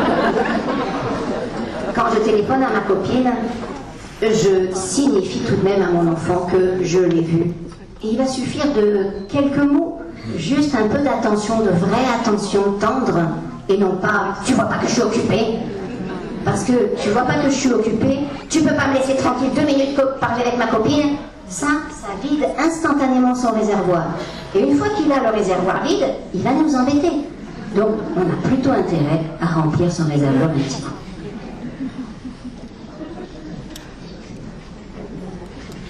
quand je téléphone à ma copine, je signifie tout de même à mon enfant que je l'ai vu. Et il va suffire de quelques mots, juste un peu d'attention, de vraie attention tendre, et non pas « tu vois pas que je suis occupée ». Parce que tu vois pas que je suis occupée, tu peux pas me laisser tranquille 2 minutes pour parler avec ma copine. Ça vide instantanément son réservoir. Et une fois qu'il a le réservoir vide, il va nous embêter. Donc on a plutôt intérêt à remplir son réservoir un petit coup.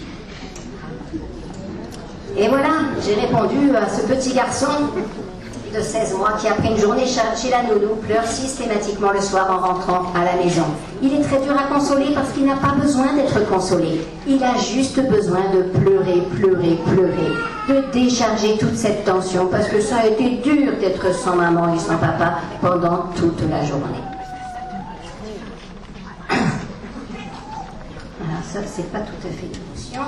Et voilà, j'ai répondu à ce petit garçon de 16 mois qui, après une journée chez la nounou, pleure systématiquement le soir en rentrant à la maison. Il est très dur à consoler parce qu'il n'a pas besoin d'être consolé. Il a juste besoin de pleurer, pleurer, pleurer, de décharger toute cette tension parce que ça a été dur d'être sans maman et sans papa pendant toute la journée. Alors ça, c'est pas tout à fait l'émotion.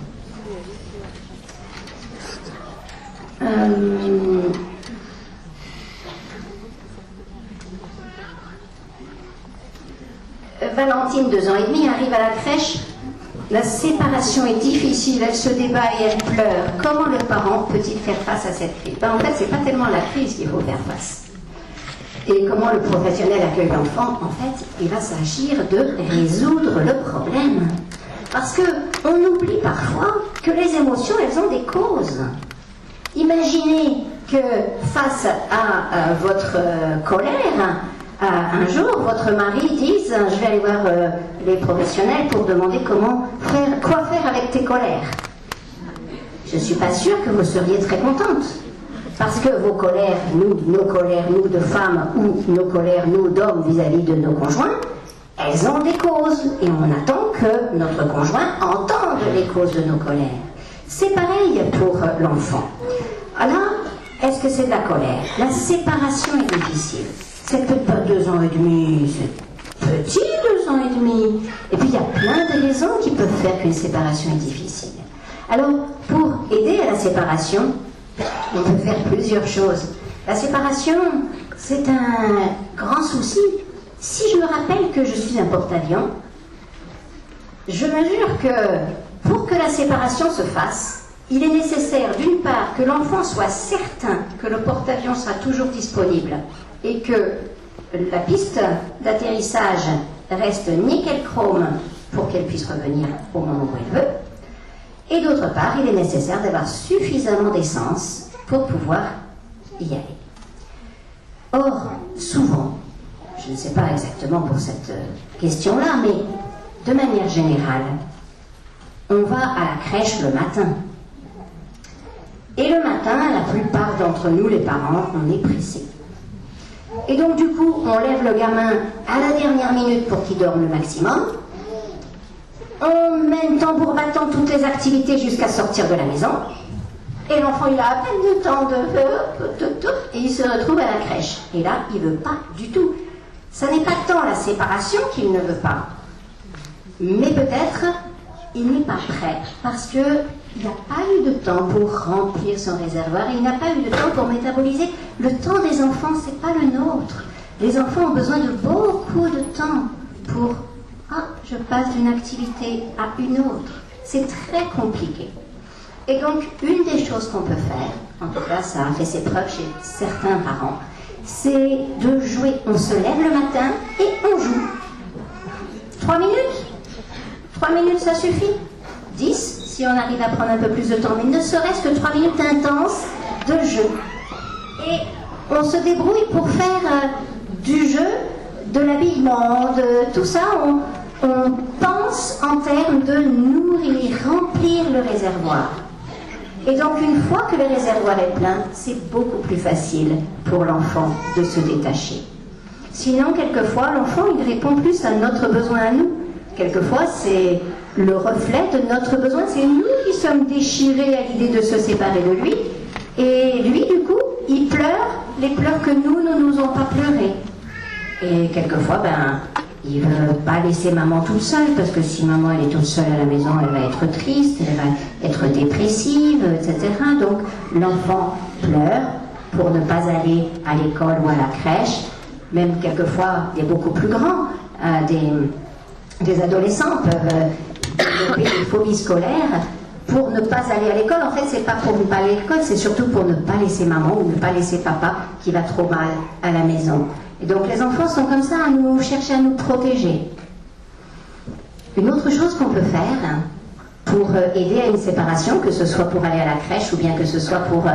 Valentine, 2 ans et demi, arrive à la crèche. La séparation est difficile, elle se débat et elle pleure. Comment le parent peut-il faire face à cette crise? En fait, c'est pas tellement la crise qu'il faut faire face. Et comment le professionnel accueille l'enfant? En fait, il va s'agir de résoudre le problème. Parce qu'on oublie parfois que les émotions, elles ont des causes. Imaginez que face à votre colère, un jour, votre mari dise « Je vais aller voir les professionnels pour demander quoi faire avec tes colères. » Je ne suis pas sûre que vous seriez très contente. Parce que vos colères, nos colères, nous de femmes, ou nos colères, nous d'hommes vis-à-vis de nos conjoints, elles ont des causes. Et on attend que notre conjoint entende les causes de nos colères. C'est pareil pour l'enfant. Alors, est-ce que c'est de la colère? La séparation est difficile. C'est peut-être pas 2 ans et demi, c'est petit 2 ans et demi. Et puis il y a plein de raisons qui peuvent faire qu'une séparation est difficile. Alors, pour aider à la séparation, on peut faire plusieurs choses. La séparation, c'est un grand souci. Si je me rappelle que je suis un porte-avions, je mesure que pour que la séparation se fasse, il est nécessaire d'une part que l'enfant soit certain que le porte-avions sera toujours disponible et que la piste d'atterrissage reste nickel chrome pour qu'elle puisse revenir au moment où elle veut. Et d'autre part, il est nécessaire d'avoir suffisamment d'essence pour pouvoir y aller. Or, souvent, je ne sais pas exactement pour cette question-là, mais de manière générale, on va à la crèche le matin. Et le matin, la plupart d'entre nous, les parents, on est pressés. Et donc, du coup, on lève le gamin à la dernière minute pour qu'il dorme le maximum. On mène tambour battant toutes les activités jusqu'à sortir de la maison. Et l'enfant, il a à peine le temps de et il se retrouve à la crèche. Et là, il ne veut pas du tout. Ça n'est pas tant la séparation qu'il ne veut pas. Mais peut-être, il n'est pas prêt. Parce qu'il n'a pas eu de temps pour remplir son réservoir. Et il n'a pas eu de temps pour métaboliser. Le temps des enfants, ce n'est pas le nôtre. Les enfants ont besoin de beaucoup de temps pour... Ah, je passe d'une activité à une autre. C'est très compliqué. Et donc, une des choses qu'on peut faire, en tout cas ça a fait ses preuves chez certains parents, c'est de jouer. On se lève le matin et on joue. 3 minutes 3 minutes, ça suffit. 10, si on arrive à prendre un peu plus de temps, mais ne serait-ce que 3 minutes intenses de jeu. Et on se débrouille pour faire du jeu, de l'habillement, de tout ça. On pense en termes de nourrir, remplir le réservoir. Et donc, une fois que le réservoir est plein, c'est beaucoup plus facile pour l'enfant de se détacher. Sinon, quelquefois, l'enfant, il répond plus à notre besoin à nous. Quelquefois, c'est le reflet de notre besoin. C'est nous qui sommes déchirés à l'idée de se séparer de lui. Et lui, du coup, il pleure les pleurs que nous ne nous ont pas pleurés. Et quelquefois, il ne veut pas laisser maman toute seule, parce que si maman elle est toute seule à la maison, elle va être triste, elle va être dépressive, etc. Donc l'enfant pleure pour ne pas aller à l'école ou à la crèche. Même quelquefois, des beaucoup plus grands, des adolescents peuvent développer des phobies scolaires pour ne pas aller à l'école. En fait, c'est pas pour ne pas aller à l'école, c'est surtout pour ne pas laisser maman ou ne pas laisser papa qui va trop mal à la maison. Et donc les enfants sont comme ça, à nous chercher à nous protéger. Une autre chose qu'on peut faire pour aider à une séparation, que ce soit pour aller à la crèche ou bien que ce soit pour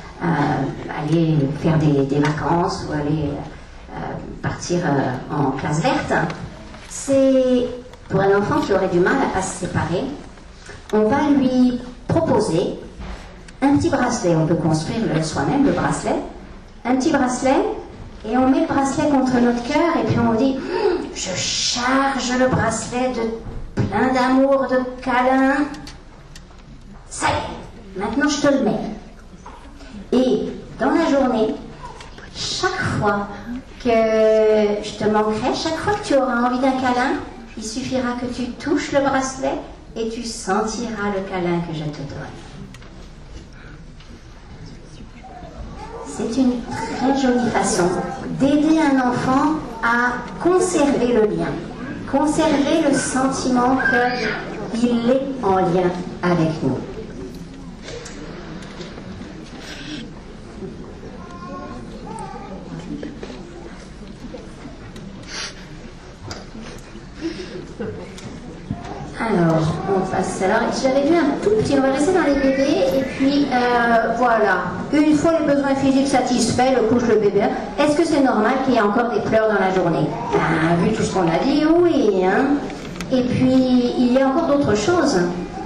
aller faire des vacances ou aller partir en classe verte, c'est pour un enfant qui aurait du mal à ne pas se séparer, on va lui proposer un petit bracelet. On peut construire soi-même le bracelet. un petit bracelet, et on met le bracelet contre notre cœur, et puis on dit, je charge le bracelet de plein d'amour, de câlins. Ça y est, maintenant je te le mets. Et dans la journée, chaque fois que je te manquerai, chaque fois que tu auras envie d'un câlin, il suffira que tu touches le bracelet et tu sentiras le câlin que je te donne. C'est une très jolie façon d'aider un enfant à conserver le lien, conserver le sentiment qu'il est en lien avec nous. Alors, on passe. Alors, j'avais vu un tout petit, on va rester dans les bébés, et puis voilà. Une fois les besoins physiques satisfaits, le couche le bébé. Est-ce que c'est normal qu'il y ait encore des pleurs dans la journée? Ben, vu tout ce qu'on a dit, oui. Hein. Et puis, il y a encore d'autres choses.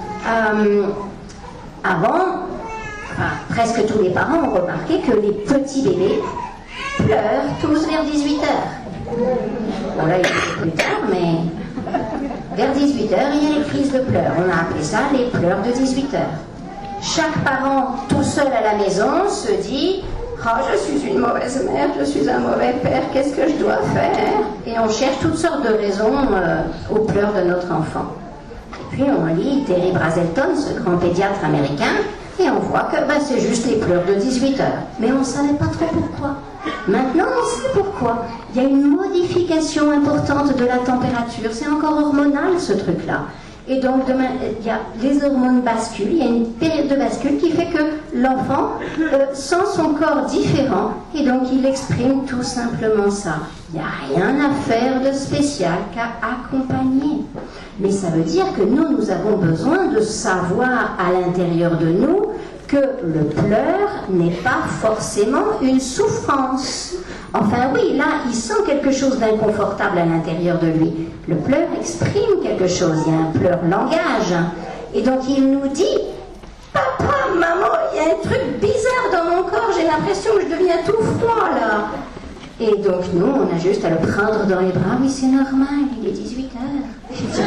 Avant, presque tous les parents ont remarqué que les petits bébés pleurent tous vers 18h. Bon, là, il est plus tard, mais... Vers 18h, il y a les crises de pleurs. On a appelé ça les pleurs de 18h. Chaque parent, tout seul à la maison, se dit « Oh, je suis une mauvaise mère, je suis un mauvais père, qu'est-ce que je dois faire ?» Et on cherche toutes sortes de raisons aux pleurs de notre enfant. Et puis on lit Terry Brazelton, ce grand pédiatre américain, et on voit que c'est juste les pleurs de 18h. Mais on ne savait pas trop pourquoi. Maintenant, on sait pourquoi. Il y a une modification importante de la température. C'est encore hormonal, ce truc-là. Et donc, il y a les hormones basculent. Il y a une période de bascule qui fait que l'enfant sent son corps différent. Et donc, il exprime tout simplement ça. Il n'y a rien à faire de spécial qu'à accompagner. Mais ça veut dire que nous avons besoin de savoir à l'intérieur de nous que le pleur n'est pas forcément une souffrance. Enfin oui, là, il sent quelque chose d'inconfortable à l'intérieur de lui. Le pleur exprime quelque chose, il y a un pleur-langage. Et donc il nous dit, papa, maman, il y a un truc bizarre dans mon corps, j'ai l'impression que je deviens tout froid là. Et donc nous, on a juste à le prendre dans les bras, oui c'est normal, il est 18h.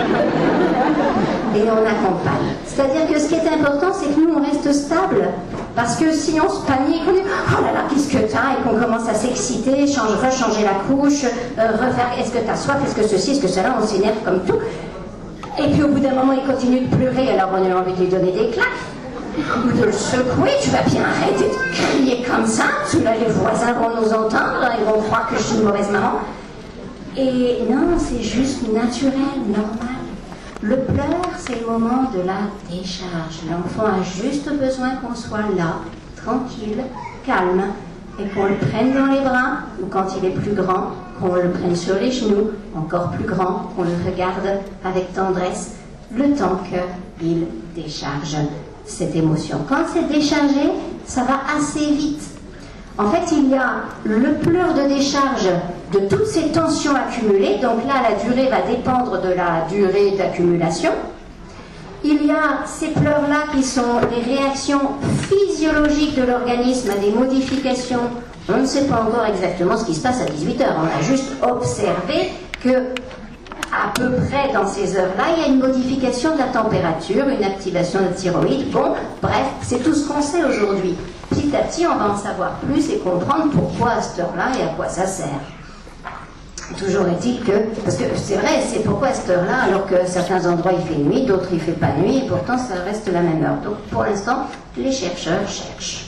Et on accompagne. C'est-à-dire que ce qui est important, c'est que nous, on reste stable. Parce que si on se panique, on dit « Oh là là, qu'est-ce que t'as ?» et qu'on commence à s'exciter, rechanger la couche, refaire « Est-ce que t'as soif? Est-ce que ceci? Est-ce que cela ?» On s'énerve comme tout. Et puis au bout d'un moment, il continue de pleurer, alors on a envie de lui donner des claques. Ou de le secouer, tu vas bien arrêter de crier comme ça, là les voisins vont nous entendre, ils vont croire que je suis une mauvaise maman. Et non, c'est juste naturel, normal. Le pleur, c'est le moment de la décharge. L'enfant a juste besoin qu'on soit là, tranquille, calme, et qu'on le prenne dans les bras, ou quand il est plus grand, qu'on le prenne sur les genoux, encore plus grand, qu'on le regarde avec tendresse, le temps qu'il décharge cette émotion. Quand c'est déchargé, ça va assez vite. En fait, il y a le pleur de décharge de toutes ces tensions accumulées. Donc là, la durée va dépendre de la durée d'accumulation. Il y a ces pleurs-là qui sont les réactions physiologiques de l'organisme à des modifications. On ne sait pas encore exactement ce qui se passe à 18h. On a juste observé que à peu près dans ces heures-là, il y a une modification de la température, une activation de thyroïde. Bon, bref, c'est tout ce qu'on sait aujourd'hui. Petit à petit, on va en savoir plus et comprendre pourquoi à cette heure-là et à quoi ça sert. Toujours est-il que, parce que c'est vrai, c'est pourquoi à cette heure-là, alors que certains endroits il fait nuit, d'autres il fait pas nuit, et pourtant ça reste la même heure. Donc pour l'instant, les chercheurs cherchent.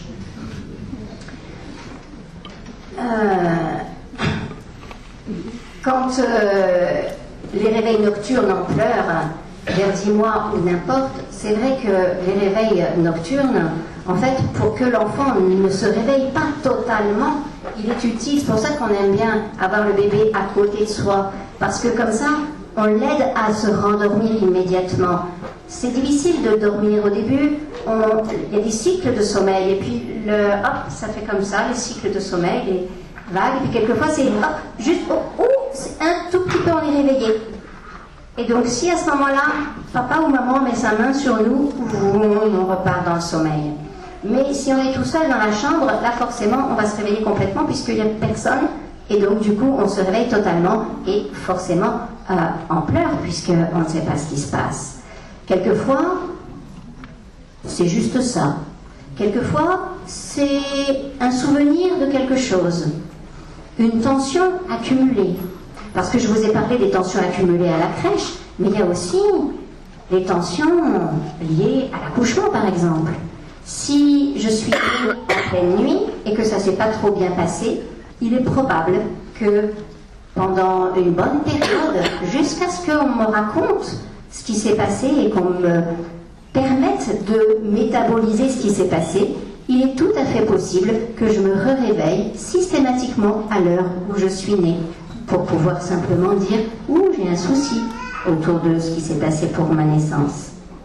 Quand les réveils nocturnes en pleurs, vers 10 mois ou n'importe, c'est vrai que les réveils nocturnes, en fait, pour que l'enfant ne se réveille pas totalement, il est utile. C'est pour ça qu'on aime bien avoir le bébé à côté de soi, parce que comme ça, on l'aide à se rendormir immédiatement. C'est difficile de dormir au début, il y a des cycles de sommeil, et puis hop, ça fait comme ça, les cycles de sommeil, les vagues, et puis quelquefois c'est hop, juste c'est un tout petit peu, on est réveillé. Et donc si à ce moment-là, papa ou maman met sa main sur nous, on repart dans le sommeil. Mais si on est tout seul dans la chambre, là forcément on va se réveiller complètement puisqu'il n'y a personne. Et donc du coup on se réveille totalement et forcément en pleurs puisqu'on ne sait pas ce qui se passe. Quelquefois, c'est juste ça. Quelquefois, c'est un souvenir de quelque chose. Une tension accumulée. Parce que je vous ai parlé des tensions accumulées à la crèche, mais il y a aussi des tensions liées à l'accouchement par exemple. Si je suis née en pleine nuit et que ça ne s'est pas trop bien passé, il est probable que pendant une bonne période, jusqu'à ce qu'on me raconte ce qui s'est passé et qu'on me permette de métaboliser ce qui s'est passé, il est tout à fait possible que je me réveille systématiquement à l'heure où je suis née, pour pouvoir simplement dire « Ouh, j'ai un souci » autour de ce qui s'est passé pour ma naissance.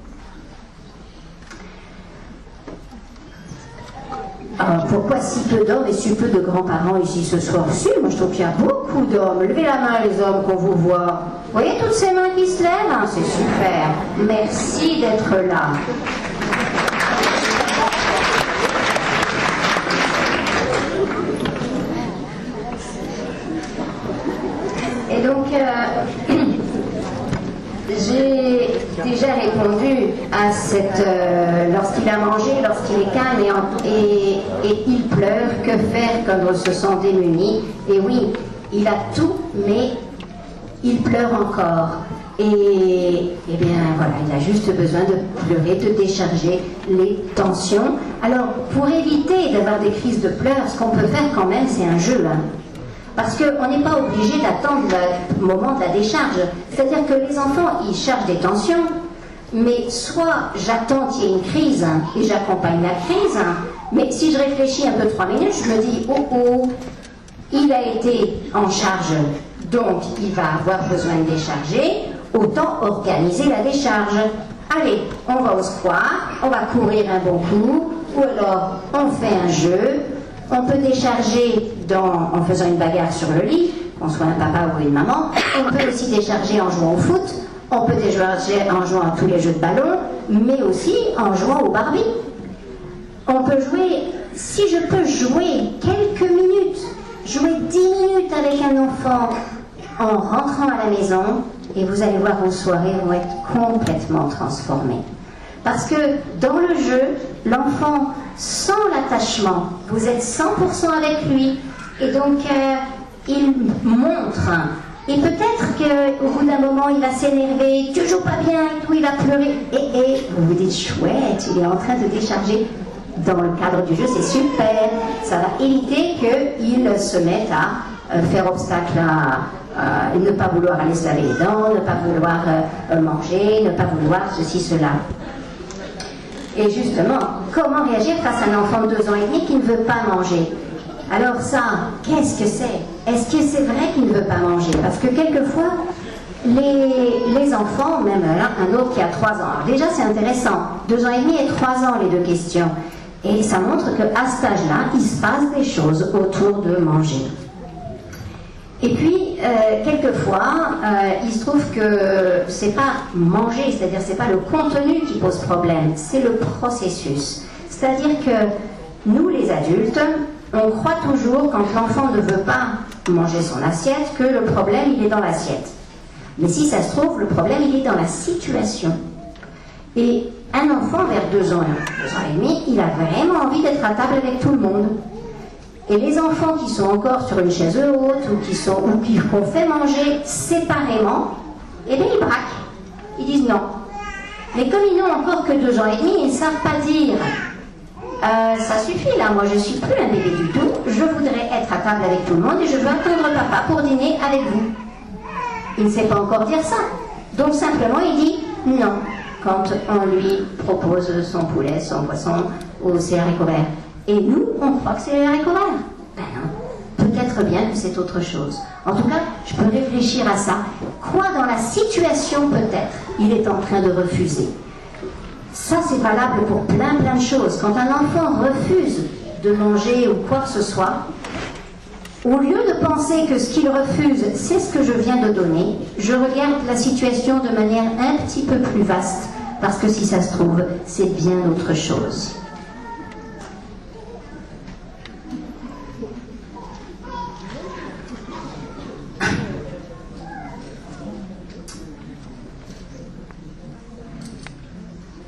Alors, pourquoi si peu d'hommes et si peu de grands-parents ici ce soir? Si, moi je trouve qu'il y a beaucoup d'hommes. Levez la main les hommes qu'on vous voit. Vous voyez toutes ces mains qui se lèvent? Ah, c'est super. Merci d'être là. Et donc, j'ai déjà répondu à cette... lorsqu'il a mangé, lorsqu'il est calme et il pleure, que faire quand on se sent démuni? Et oui, il a tout, mais il pleure encore. Et bien voilà, il a juste besoin de pleurer, de décharger les tensions. Alors, pour éviter d'avoir des crises de pleurs, ce qu'on peut faire quand même, c'est un jeu. Hein. Parce qu'on n'est pas obligé d'attendre le moment de la décharge. C'est-à-dire que les enfants, ils chargent des tensions, mais soit j'attends qu'il y ait une crise et j'accompagne la crise, mais si je réfléchis un peu 3 minutes, je me dis, oh oh, il a été en charge, donc il va avoir besoin de décharger, autant organiser la décharge. Allez, on va au square, on va courir un bon coup, ou alors on fait un jeu. On peut décharger en faisant une bagarre sur le lit, qu'on soit un papa ou une maman. On peut aussi décharger en jouant au foot. On peut décharger en jouant à tous les jeux de ballon, mais aussi en jouant au Barbie. On peut jouer, si je peux jouer quelques minutes, jouer 10 minutes avec un enfant en rentrant à la maison, et vous allez voir, vos soirées vont être complètement transformées. Parce que dans le jeu, l'enfant sent l'attachement, vous êtes 100% avec lui, et donc il montre. Et peut-être qu'au bout d'un moment, il va s'énerver, tu joues pas bien et tout, il va pleurer. Et vous vous dites, chouette, il est en train de décharger dans le cadre du jeu, c'est super. Ça va éviter qu'il se mette à faire obstacle à ne pas vouloir aller se laver les dents, ne pas vouloir manger, ne pas vouloir ceci, cela. Et justement, comment réagir face à un enfant de 2 ans et demi qui ne veut pas manger? Alors ça, qu'est-ce que c'est? Est-ce que c'est vrai qu'il ne veut pas manger? Parce que quelquefois, les enfants, même un autre qui a 3 ans, alors déjà c'est intéressant, 2 ans et demi et 3 ans les deux questions. Et ça montre qu'à cet âge-là, il se passe des choses autour de manger. Et puis, quelquefois, il se trouve que c'est pas manger, c'est-à-dire c'est pas le contenu qui pose problème, c'est le processus. C'est-à-dire que nous, les adultes, on croit toujours, quand l'enfant ne veut pas manger son assiette, que le problème, il est dans l'assiette. Mais si ça se trouve, le problème, il est dans la situation. Et un enfant vers 2 ans et demi, il a vraiment envie d'être à table avec tout le monde. Et les enfants qui sont encore sur une chaise haute ou qu'on fait manger séparément, eh bien ils braquent. Ils disent non. Mais comme ils n'ont encore que 2 ans et demi, ils ne savent pas dire ça suffit là, moi je suis plus un bébé du tout, je voudrais être à table avec tout le monde et je veux attendre papa pour dîner avec vous. Il ne sait pas encore dire ça. Donc simplement il dit non quand on lui propose son poulet, son poisson ou ses haricots verts. Et nous, on croit que c'est les haricots verts. Ben non, peut-être bien que c'est autre chose. En tout cas, je peux réfléchir à ça. Quoi dans la situation peut-être il est en train de refuser? Ça, c'est valable pour plein de choses. Quand un enfant refuse de manger ou quoi que ce soit, au lieu de penser que ce qu'il refuse, c'est ce que je viens de donner, je regarde la situation de manière un petit peu plus vaste. Parce que si ça se trouve, c'est bien autre chose.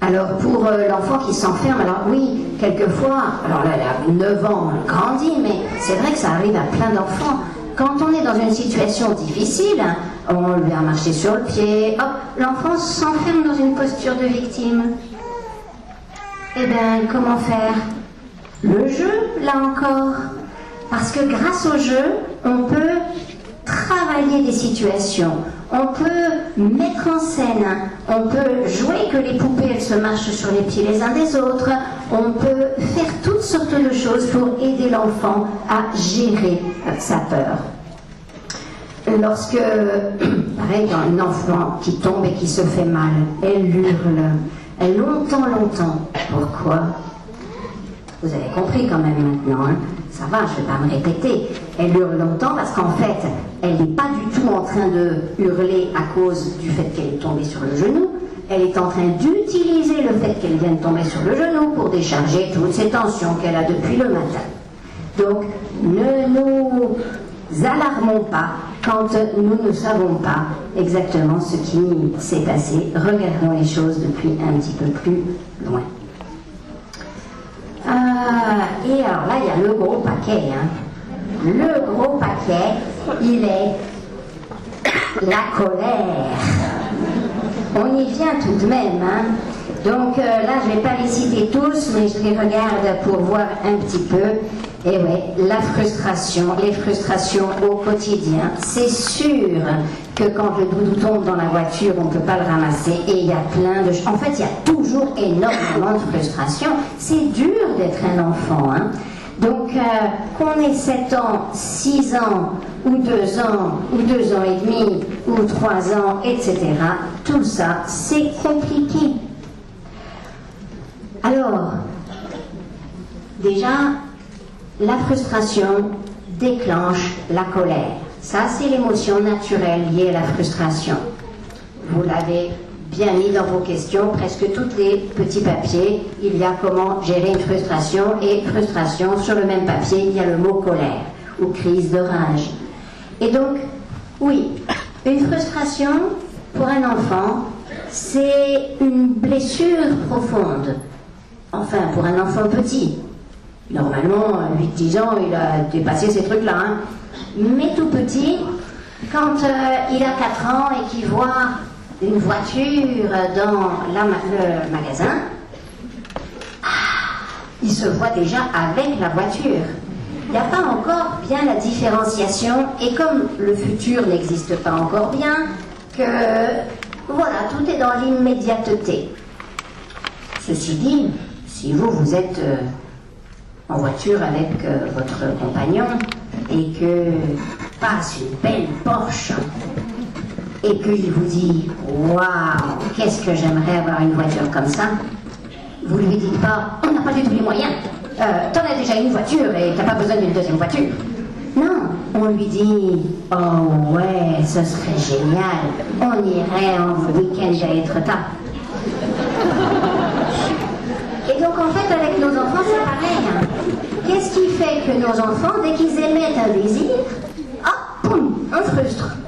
Alors pour l'enfant qui s'enferme, alors oui, quelquefois, alors là, elle a 9 ans, elle grandit, mais c'est vrai que ça arrive à plein d'enfants. Quand on est dans une situation difficile, on lui a marché sur le pied, hop, l'enfant s'enferme dans une posture de victime. Eh bien, comment faire? Le jeu, là encore. Parce que grâce au jeu, on peut travailler des situations, on peut mettre en scène, on peut jouer que les poupées elles se marchent sur les pieds les uns des autres, on peut faire toutes sortes de choses pour aider l'enfant à gérer sa peur. Lorsque, pareil, un enfant qui tombe et qui se fait mal, elle hurle, elle longtemps. Pourquoi? Vous avez compris quand même maintenant, hein? Ça va, je ne vais pas me répéter. Elle hurle longtemps parce qu'en fait, elle n'est pas du tout en train de hurler à cause du fait qu'elle est tombée sur le genou. Elle est en train d'utiliser le fait qu'elle vient de tomber sur le genou pour décharger toutes ces tensions qu'elle a depuis le matin. Donc, ne nous alarmons pas quand nous ne savons pas exactement ce qui s'est passé. Regardons les choses depuis un petit peu plus loin. Et alors là, il y a le gros paquet. Hein. Le gros paquet, il est la colère. On y vient tout de même. Hein. Donc là, je ne vais pas les citer tous, mais je les regarde pour voir un petit peu. Et oui, la frustration, les frustrations au quotidien. C'est sûr que quand le doudou tombe dans la voiture, on ne peut pas le ramasser. Et il y a plein de choses. En fait, il y a toujours énormément de frustration. C'est dur d'être un enfant. Hein. Donc, qu'on ait 7 ans, 6 ans, ou 2 ans, ou 2 ans et demi, ou 3 ans, etc., tout ça, c'est compliqué. Alors, déjà, la frustration déclenche la colère. Ça, c'est l'émotion naturelle liée à la frustration. Vous l'avez bien mis dans vos questions, presque tous les petits papiers, il y a comment gérer une frustration, et frustration, sur le même papier, il y a le mot colère, ou crise de rage. Et donc, oui, une frustration, pour un enfant, c'est une blessure profonde. Enfin, pour un enfant petit. Normalement, 8-10 ans, il a dépassé ces trucs-là. Hein. Mais tout petit, quand il a 4 ans et qu'il voit une voiture dans le magasin, il se voit déjà avec la voiture. Il n'y a pas encore bien la différenciation, et comme le futur n'existe pas encore bien, que voilà, tout est dans l'immédiateté. Ceci dit, si vous êtes en voiture avec votre compagnon et que passe une belle Porsche et qu'il vous dit « Waouh, qu'est-ce que j'aimerais avoir une voiture comme ça ?» Vous lui dites pas « On n'a pas du tout les moyens, t'en as déjà une voiture et t'as pas besoin d'une deuxième voiture. » Non, on lui dit « Oh ouais, ce serait génial, on irait en week-end à Etretat. » Et donc en fait avec nos enfants c'est pareil. Hein. Qu'est-ce qui fait que nos enfants, dès qu'ils émettent un désir, hop, poum, on frustre.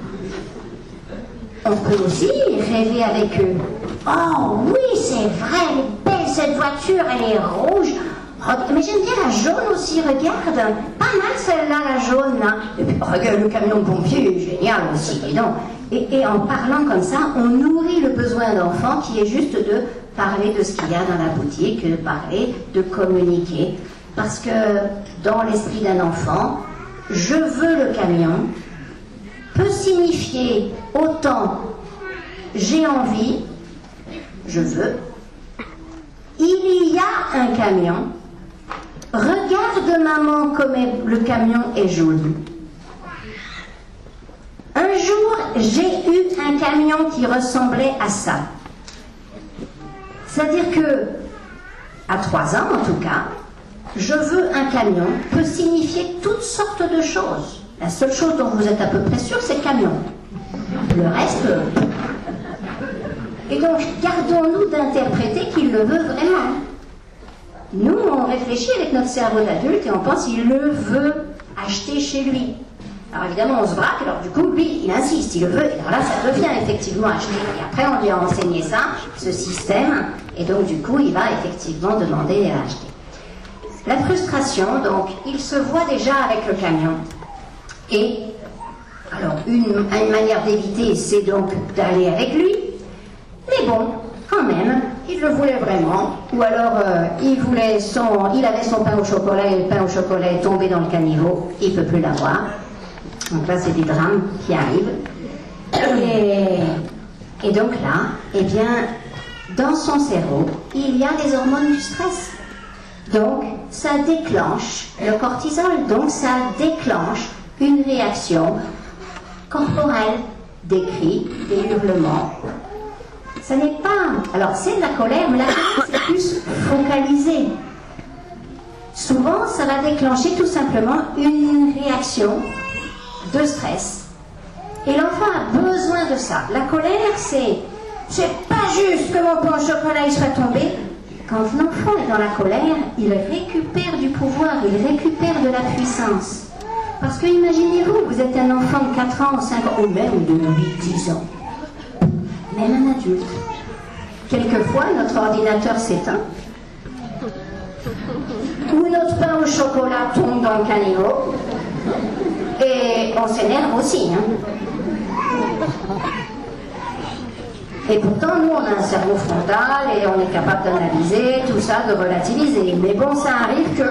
On peut aussi rêver avec eux. Oh oui, c'est vrai, elle est belle cette voiture, elle est rouge. Mais j'aime bien la jaune aussi, regarde. Pas mal celle-là, la jaune. Là. Et puis regarde le camion de pompier, génial aussi, dis donc. Et en parlant comme ça, on nourrit le besoin d'enfant qui est juste de parler de ce qu'il y a dans la boutique, de parler, de communiquer. Parce que dans l'esprit d'un enfant, je veux le camion peut signifier autant j'ai envie, je veux, il y a un camion, regarde maman comme le camion est joli. Un jour, j'ai eu un camion qui ressemblait à ça. C'est-à-dire que, à 3 ans en tout cas, je veux un camion peut signifier toutes sortes de choses. La seule chose dont vous êtes à peu près sûr, c'est le camion. Le reste... Et donc, gardons-nous d'interpréter qu'il le veut vraiment. Nous, on réfléchit avec notre cerveau d'adulte et on pense qu'il le veut acheter chez lui. Alors évidemment, on se braque, alors du coup, lui, il insiste, il le veut, et alors là, ça devient effectivement acheté. Et après, on lui a enseigné ça, ce système, et donc du coup, il va effectivement demander à acheter. La frustration, donc, il se voit déjà avec le camion. Et, alors, une manière d'éviter, c'est donc d'aller avec lui, mais bon, quand même, il le voulait vraiment, ou alors il avait son pain au chocolat et le pain au chocolat est tombé dans le caniveau, il ne peut plus l'avoir. Donc là, c'est des drames qui arrivent. Et donc là, eh bien, dans son cerveau, il y a les hormones du stress. Donc, ça déclenche le cortisol, donc ça déclenche une réaction corporelle, des cris, des hurlements. Ça n'est pas... Alors, c'est de la colère, mais la colère, c'est plus focalisé. Souvent, ça va déclencher tout simplement une réaction de stress. Et l'enfant a besoin de ça. La colère, c'est pas juste que mon pain au chocolat il soit tombé. Quand l'enfant est dans la colère, il récupère du pouvoir, il récupère de la puissance. Parce que imaginez-vous, vous êtes un enfant de 4 ans, 5 ans, ou même de 8-10 ans. Même un adulte. Quelquefois, notre ordinateur s'éteint. Ou notre pain au chocolat tombe dans le caniveau. Et on s'énerve aussi. Et pourtant, nous, on a un cerveau frontal et on est capable d'analyser tout ça, de relativiser. Mais bon, ça arrive que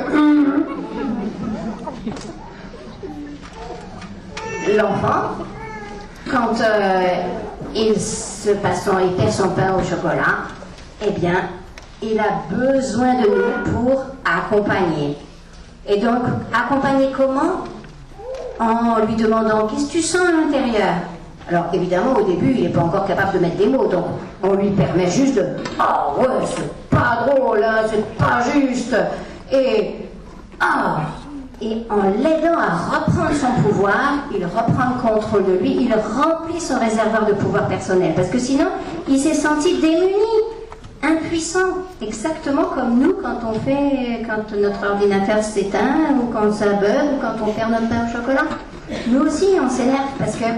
l'enfant, quand il perd son pain au chocolat, eh bien, il a besoin de nous pour accompagner. Et donc, accompagner comment? En lui demandant « Qu'est-ce que tu sens à l'intérieur ?» Alors évidemment au début il n'est pas encore capable de mettre des mots, donc on lui permet juste de « Ah ouais, c'est pas drôle, hein, c'est pas juste » et « Ah !» Et en l'aidant à reprendre son pouvoir, il reprend le contrôle de lui, il remplit son réservoir de pouvoir personnel, parce que sinon il s'est senti démuni, impuissant, exactement comme nous quand notre ordinateur s'éteint, ou quand ça bug, ou quand on perd notre pain au chocolat. Nous aussi on s'énerve parce que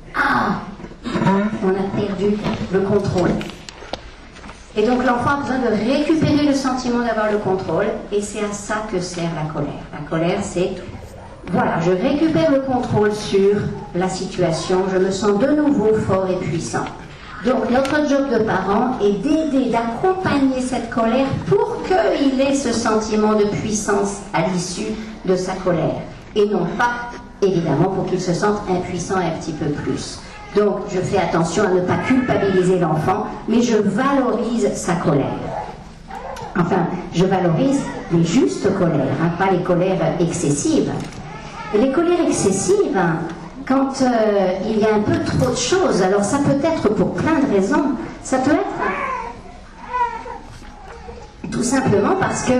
on a perdu le contrôle. Et donc l'enfant a besoin de récupérer le sentiment d'avoir le contrôle, et c'est à ça que sert la colère. La colère, c'est, voilà, je récupère le contrôle sur la situation, je me sens de nouveau fort et puissant. Donc notre job de parent est d'aider, d'accompagner cette colère pour qu'il ait ce sentiment de puissance à l'issue de sa colère, et non pas, évidemment, pour qu'il se sente impuissant un petit peu plus. Donc, je fais attention à ne pas culpabiliser l'enfant, mais je valorise sa colère. Enfin, je valorise les justes colères, pas les colères excessives. Et les colères excessives, quand il y a un peu trop de choses, alors ça peut être pour plein de raisons. Ça peut être tout simplement parce que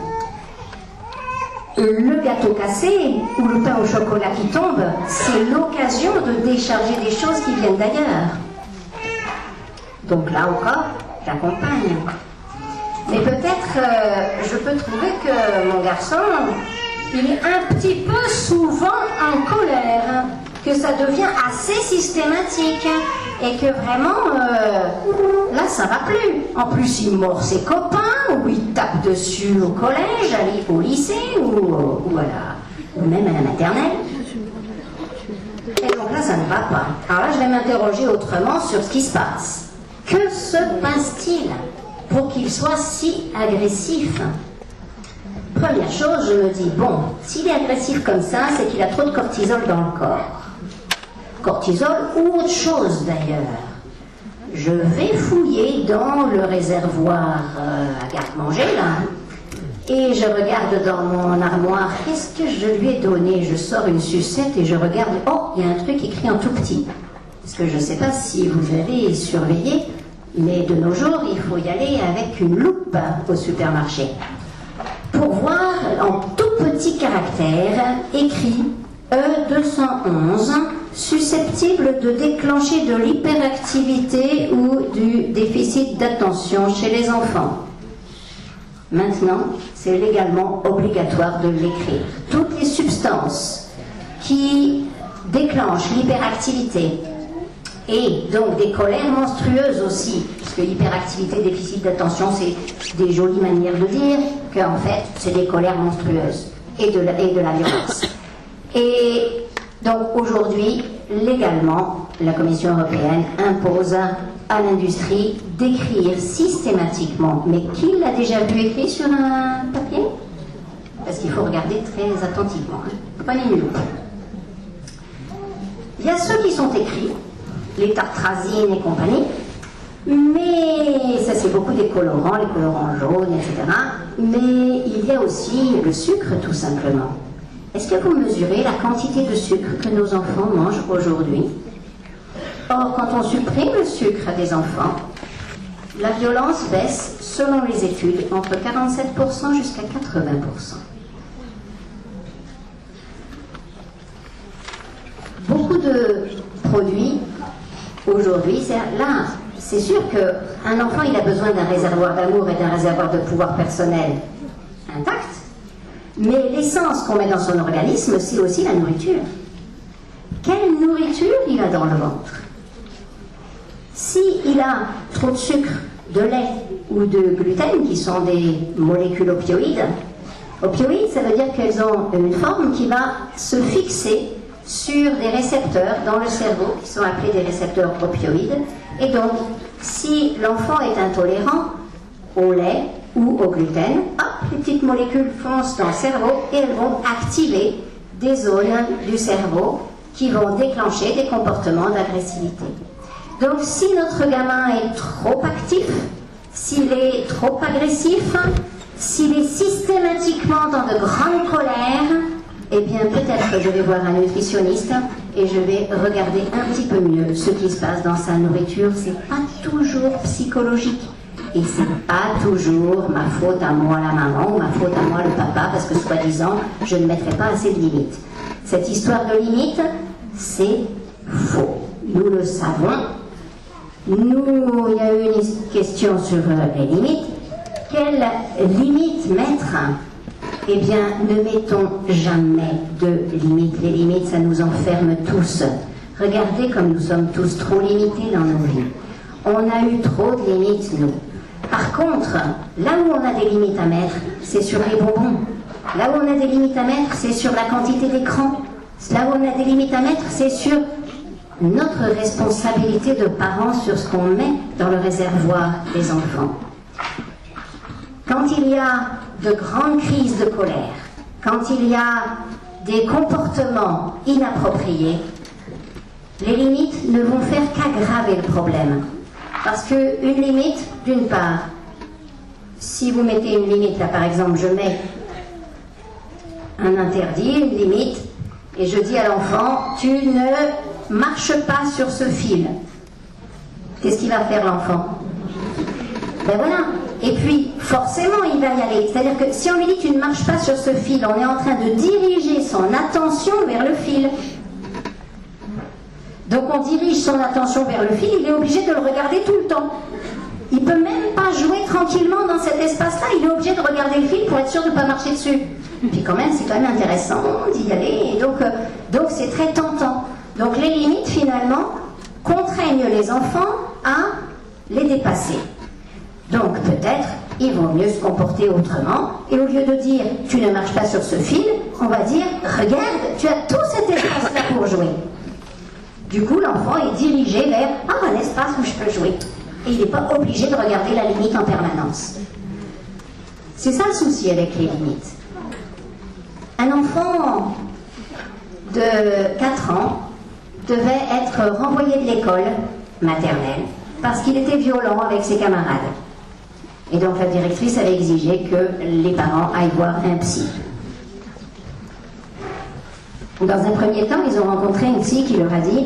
le gâteau cassé ou le pain au chocolat qui tombe, c'est l'occasion de décharger des choses qui viennent d'ailleurs. Donc là encore, j'accompagne. Mais peut-être, je peux trouver que mon garçon, il est un petit peu souvent en colère, que ça devient assez systématique, et que vraiment, là, ça va plus. En plus, il mord ses copains, ou il tape dessus au collège, au lycée, ou même à la maternelle. Et donc là, ça ne va pas. Alors là, je vais m'interroger autrement sur ce qui se passe. Que se passe-t-il pour qu'il soit si agressif? Première chose, je me dis, bon, s'il est agressif comme ça, c'est qu'il a trop de cortisol dans le corps. Cortisol ou autre chose d'ailleurs. Je vais fouiller dans le réservoir à garde-manger là, et je regarde dans mon armoire, qu'est-ce que je lui ai donné? Je sors une sucette et je regarde, oh, il y a un truc écrit en tout petit. Parce que je ne sais pas si vous avez surveillé, mais de nos jours, il faut y aller avec une loupe au supermarché pour voir en tout petit caractère écrit E211, susceptible de déclencher de l'hyperactivité ou du déficit d'attention chez les enfants. Maintenant, c'est légalement obligatoire de l'écrire. Toutes les substances qui déclenche l'hyperactivité et donc des colères monstrueuses aussi, puisque hyperactivité, déficit d'attention, c'est des jolies manières de dire qu'en fait c'est des colères monstrueuses et de la violence. Et donc aujourd'hui, légalement, la Commission européenne impose à l'industrie d'écrire systématiquement, mais qui l'a déjà vu écrit sur un papier? Parce qu'il faut regarder très attentivement, hein. Prenez une loupe. Il y a ceux qui sont écrits, les tartrazines et compagnie, mais ça c'est beaucoup des colorants, les colorants jaunes, etc. Mais il y a aussi le sucre tout simplement. Est-ce que vous mesurez la quantité de sucre que nos enfants mangent aujourd'hui? Or, quand on supprime le sucre des enfants, la violence baisse, selon les études, entre 47% jusqu'à 80%. Beaucoup de produits, aujourd'hui, c'est sûr qu'un enfant, il a besoin d'un réservoir d'amour et d'un réservoir de pouvoir personnel intact, mais l'essence qu'on met dans son organisme, c'est aussi la nourriture. Quelle nourriture il a dans le ventre? S'il a trop de sucre, de lait ou de gluten, qui sont des molécules opioïdes, opioïdes, ça veut dire qu'elles ont une forme qui va se fixer sur des récepteurs dans le cerveau, qui sont appelés des récepteurs opioïdes. Et donc, si l'enfant est intolérant au lait ou au gluten, hop, les petites molécules foncent dans le cerveau et elles vont activer des zones du cerveau qui vont déclencher des comportements d'agressivité. Donc si notre gamin est trop actif, s'il est trop agressif, s'il est systématiquement dans de grandes colères, eh bien peut-être que je vais voir un nutritionniste et je vais regarder un petit peu mieux ce qui se passe dans sa nourriture. C'est pas toujours psychologique et c'est pas toujours ma faute à moi la maman ou ma faute à moi le papa parce que soi-disant je ne mettrai pas assez de limites. Cette histoire de limites, c'est faux. Nous le savons. Il y a eu une question sur les limites. Quelles limites mettre? Eh bien, ne mettons jamais de limites. Les limites, ça nous enferme tous. Regardez comme nous sommes tous trop limités dans nos vies. On a eu trop de limites, nous. Par contre, là où on a des limites à mettre, c'est sur les bonbons. Là où on a des limites à mettre, c'est sur la quantité d'écran. Là où on a des limites à mettre, c'est sur notre responsabilité de parents sur ce qu'on met dans le réservoir des enfants. Quand il y a de grandes crises de colère, quand il y a des comportements inappropriés, les limites ne vont faire qu'aggraver le problème. Parce qu'une limite, d'une part, si vous mettez une limite, là par exemple, je mets un interdit, une limite, et je dis à l'enfant, tu ne marches pas sur ce fil. Qu'est-ce qu'il va faire l'enfant? Ben voilà. Et puis, forcément, il va y aller. C'est-à-dire que si on lui dit tu ne marches pas sur ce fil, on est en train de diriger son attention vers le fil. Donc on dirige son attention vers le fil, il est obligé de le regarder tout le temps. Il ne peut même pas jouer tranquillement dans cet espace-là, il est obligé de regarder le fil pour être sûr de ne pas marcher dessus. Puis quand même, c'est quand même intéressant d'y aller, et donc c'est très tentant. Donc les limites, finalement, contraignent les enfants à les dépasser. Donc peut-être, il vaut mieux se comporter autrement, et au lieu de dire « tu ne marches pas sur ce fil », on va dire « regarde, tu as tout cet espace-là pour jouer ». Du coup, l'enfant est dirigé vers « ah, un espace où je peux jouer ». Et il n'est pas obligé de regarder la limite en permanence. C'est ça le souci avec les limites. Un enfant de 4 ans devait être renvoyé de l'école maternelle parce qu'il était violent avec ses camarades. Et donc la directrice avait exigé que les parents aillent voir un psy. Dans un premier temps, ils ont rencontré une psy qui leur a dit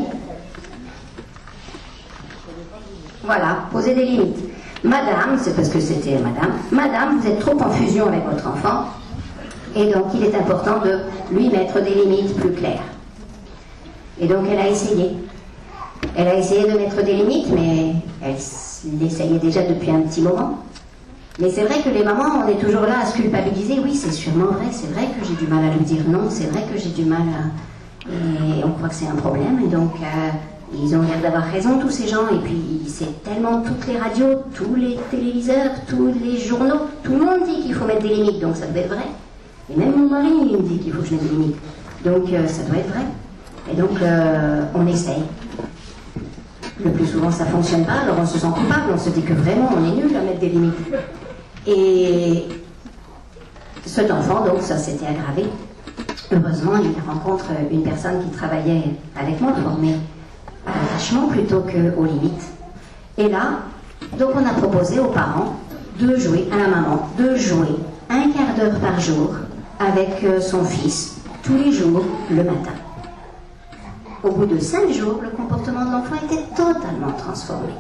voilà, posez des limites. Madame, c'est parce que c'était madame, vous êtes trop en fusion avec votre enfant, et donc il est important de lui mettre des limites plus claires. Et donc elle a essayé. Elle a essayé de mettre des limites, mais elle l'essayait déjà depuis un petit moment. Mais c'est vrai que les mamans, on est toujours là à se culpabiliser. Oui, c'est sûrement vrai, c'est vrai que j'ai du mal à lui dire non, c'est vrai que j'ai du mal à... Et on croit que c'est un problème, et donc ils ont l'air d'avoir raison, tous ces gens, et puis c'est tellement toutes les radios, tous les téléviseurs, tous les journaux, tout le monde dit qu'il faut mettre des limites, donc ça doit être vrai. Et même mon mari, il me dit qu'il faut que je mette des limites. Donc ça doit être vrai. Et donc on essaye. Le plus souvent ça ne fonctionne pas, alors on se sent coupable, on se dit que vraiment on est nul à mettre des limites. Et cet enfant, donc ça s'était aggravé. Heureusement, il rencontre une personne qui travaillait avec moi, formée à l'attachement plutôt qu'aux limites. Et là, donc on a proposé aux parents de jouer, à la maman, de jouer un quart d'heure par jour avec son fils, tous les jours, le matin. Au bout de 5 jours, le comportement de l'enfant était totalement transformé.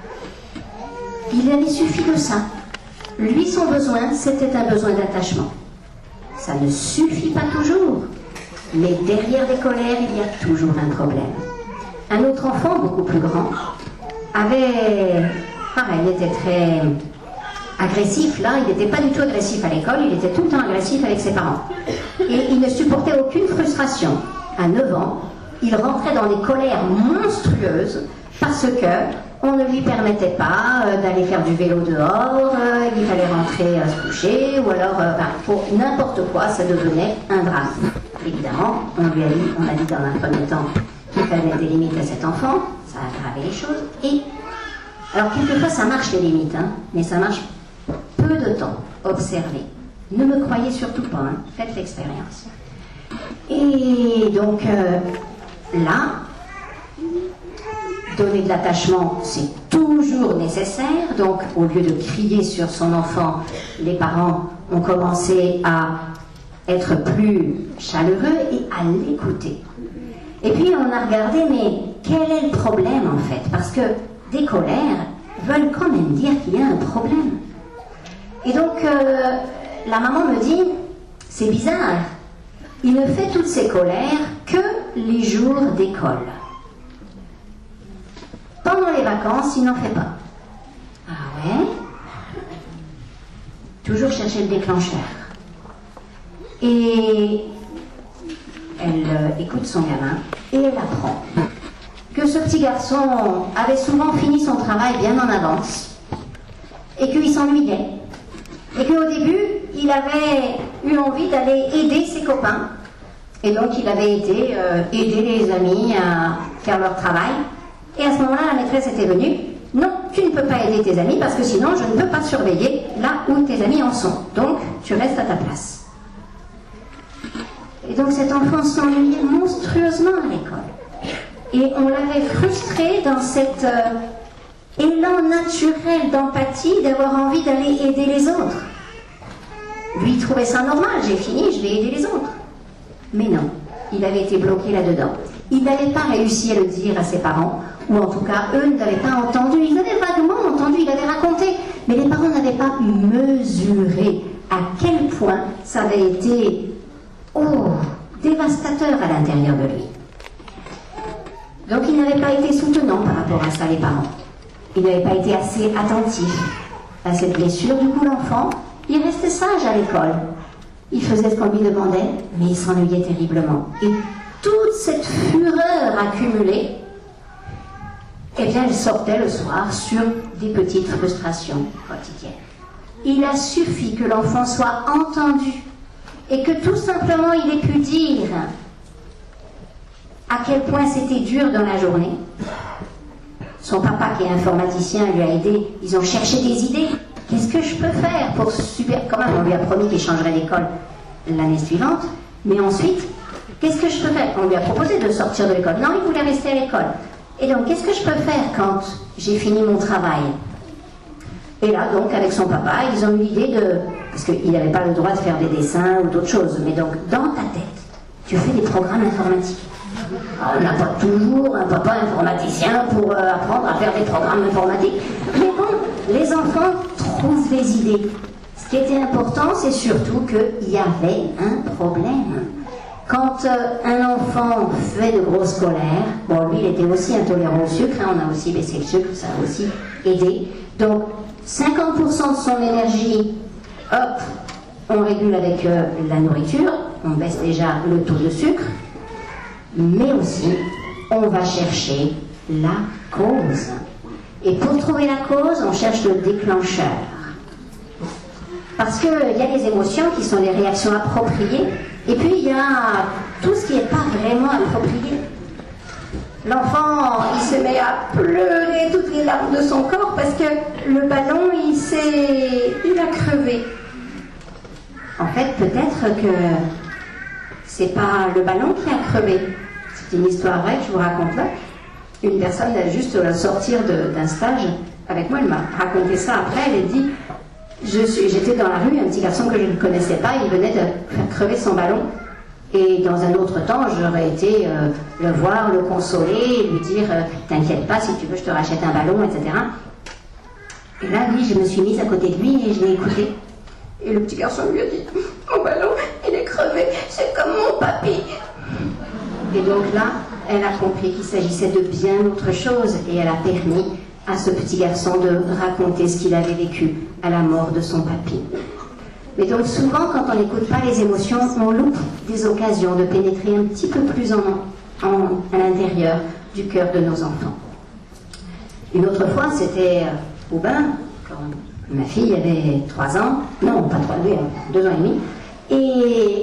Il avait suffi de ça. Lui, son besoin, c'était un besoin d'attachement. Ça ne suffit pas toujours, mais derrière les colères, il y a toujours un problème. Un autre enfant, beaucoup plus grand, avait... Pareil, il était très agressif. Là, il n'était pas du tout agressif à l'école, il était tout le temps agressif avec ses parents. Et il ne supportait aucune frustration. À 9 ans, il rentrait dans des colères monstrueuses parce que on ne lui permettait pas d'aller faire du vélo dehors, il fallait rentrer se coucher, ou alors pour n'importe quoi, ça devenait un drame. Évidemment, on a dit dans un premier temps qu'il fallait mettre des limites à cet enfant, ça a aggravé les choses, et alors quelquefois ça marche les limites, hein, mais ça marche peu de temps, observez. Ne me croyez surtout pas, hein, faites l'expérience. Et donc là, donner de l'attachement, c'est toujours nécessaire. Donc, au lieu de crier sur son enfant, les parents ont commencé à être plus chaleureux et à l'écouter. Et puis, on a regardé, mais quel est le problème en fait? Parce que des colères veulent quand même dire qu'il y a un problème. Et donc, la maman me dit, c'est bizarre, il ne fait toutes ses colères que les jours d'école. Pendant les vacances, il n'en fait pas. Ah ouais? Toujours chercher le déclencheur. Et elle écoute son gamin et elle apprend que ce petit garçon avait souvent fini son travail bien en avance et qu'il s'ennuyait. Et qu'au début, il avait eu envie d'aller aider ses copains. Et donc, il avait été aider les amis à faire leur travail. Et à ce moment-là, la maîtresse était venue. Non, tu ne peux pas aider tes amis parce que sinon, je ne peux pas surveiller là où tes amis en sont. Donc, tu restes à ta place. Et donc, cet enfant s'ennuyait monstrueusement à l'école. Et on l'avait frustré dans cet élan naturel d'empathie, d'avoir envie d'aller aider les autres. Lui, il trouvait ça normal. J'ai fini, je vais aider les autres. Mais non, il avait été bloqué là-dedans. Il n'avait pas réussi à le dire à ses parents, ou en tout cas, eux ne l'avaient pas entendu. Ils avaient vaguement entendu, il avait raconté, mais les parents n'avaient pas mesuré à quel point ça avait été dévastateur à l'intérieur de lui. Donc il n'avait pas été soutenant par rapport à ça, les parents. Il n'avait pas été assez attentif à cette blessure. Du coup, l'enfant, il restait sage à l'école. Il faisait ce qu'on lui demandait, mais il s'ennuyait terriblement. Et toute cette fureur accumulée, eh bien, elle sortait le soir sur des petites frustrations quotidiennes. Il a suffi que l'enfant soit entendu et que tout simplement il ait pu dire à quel point c'était dur dans la journée. Son papa, qui est informaticien, lui a aidé. Ils ont cherché des idées. Qu'est-ce que je peux faire pour super... Quand même, on lui a promis qu'il changerait d'école l'année suivante. Mais ensuite, qu'est-ce que je peux faire? On lui a proposé de sortir de l'école. Non, il voulait rester à l'école. Et donc, qu'est-ce que je peux faire quand j'ai fini mon travail? Et là, donc, avec son papa, ils ont eu l'idée de... Parce qu'il n'avait pas le droit de faire des dessins ou d'autres choses. Mais donc, dans ta tête, tu fais des programmes informatiques. On n'a pas toujours un papa informaticien pour apprendre à faire des programmes informatiques. Mais bon, les enfants trouvent des idées. Ce qui était important, c'est surtout qu'il y avait un problème. Quand un enfant fait de grosses colères, bon, lui, il était aussi intolérant au sucre, hein, on a aussi baissé le sucre, ça a aussi aidé. Donc, 50% de son énergie, hop, on régule avec la nourriture, on baisse déjà le taux de sucre. mais aussi on va chercher la cause. Et pour trouver la cause, on cherche le déclencheur. Parce qu'il y a les émotions qui sont les réactions appropriées, et puis il y a tout ce qui n'est pas vraiment approprié. L'enfant, il se met à pleurer toutes les larmes de son corps parce que le ballon, il a crevé. En fait, peut-être que c'est pas le ballon qui a crevé. C'est une histoire vraie que je vous raconte là. Une personne, juste à sortir d'un stage avec moi, elle m'a raconté ça après. Elle a dit, j'étais dans la rue, un petit garçon que je ne connaissais pas, il venait de faire crever son ballon. Et dans un autre temps, j'aurais été le voir, le consoler, lui dire t'inquiète pas, si tu veux, je te rachète un ballon, etc. Et là, lui, je me suis mise à côté de lui et je l'ai écouté. Et le petit garçon lui a dit mon ballon, il est crevé, c'est comme mon papy. Et donc là, elle a compris qu'il s'agissait de bien autre chose et elle a permis à ce petit garçon de raconter ce qu'il avait vécu à la mort de son papy. Mais donc souvent, quand on n'écoute pas les émotions, on loupe des occasions de pénétrer un petit peu plus à l'intérieur du cœur de nos enfants. Une autre fois, c'était au bain, quand ma fille avait 3 ans, non, pas 3, 2 ans et demi, et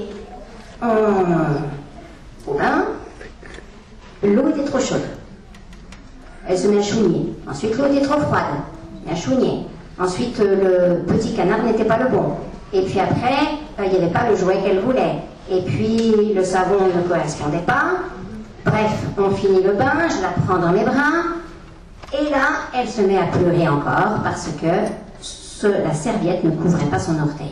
au bain, l'eau était trop chaude. Elle se met à chouigner. Ensuite, l'eau était trop froide. Elle a chouigné. Ensuite, le petit canard n'était pas le bon. Et puis après, il n'y avait pas le jouet qu'elle voulait. Et puis, le savon ne correspondait pas. Bref, on finit le bain, je la prends dans mes bras. Et là, elle se met à pleurer encore parce que la serviette ne couvrait pas son orteil.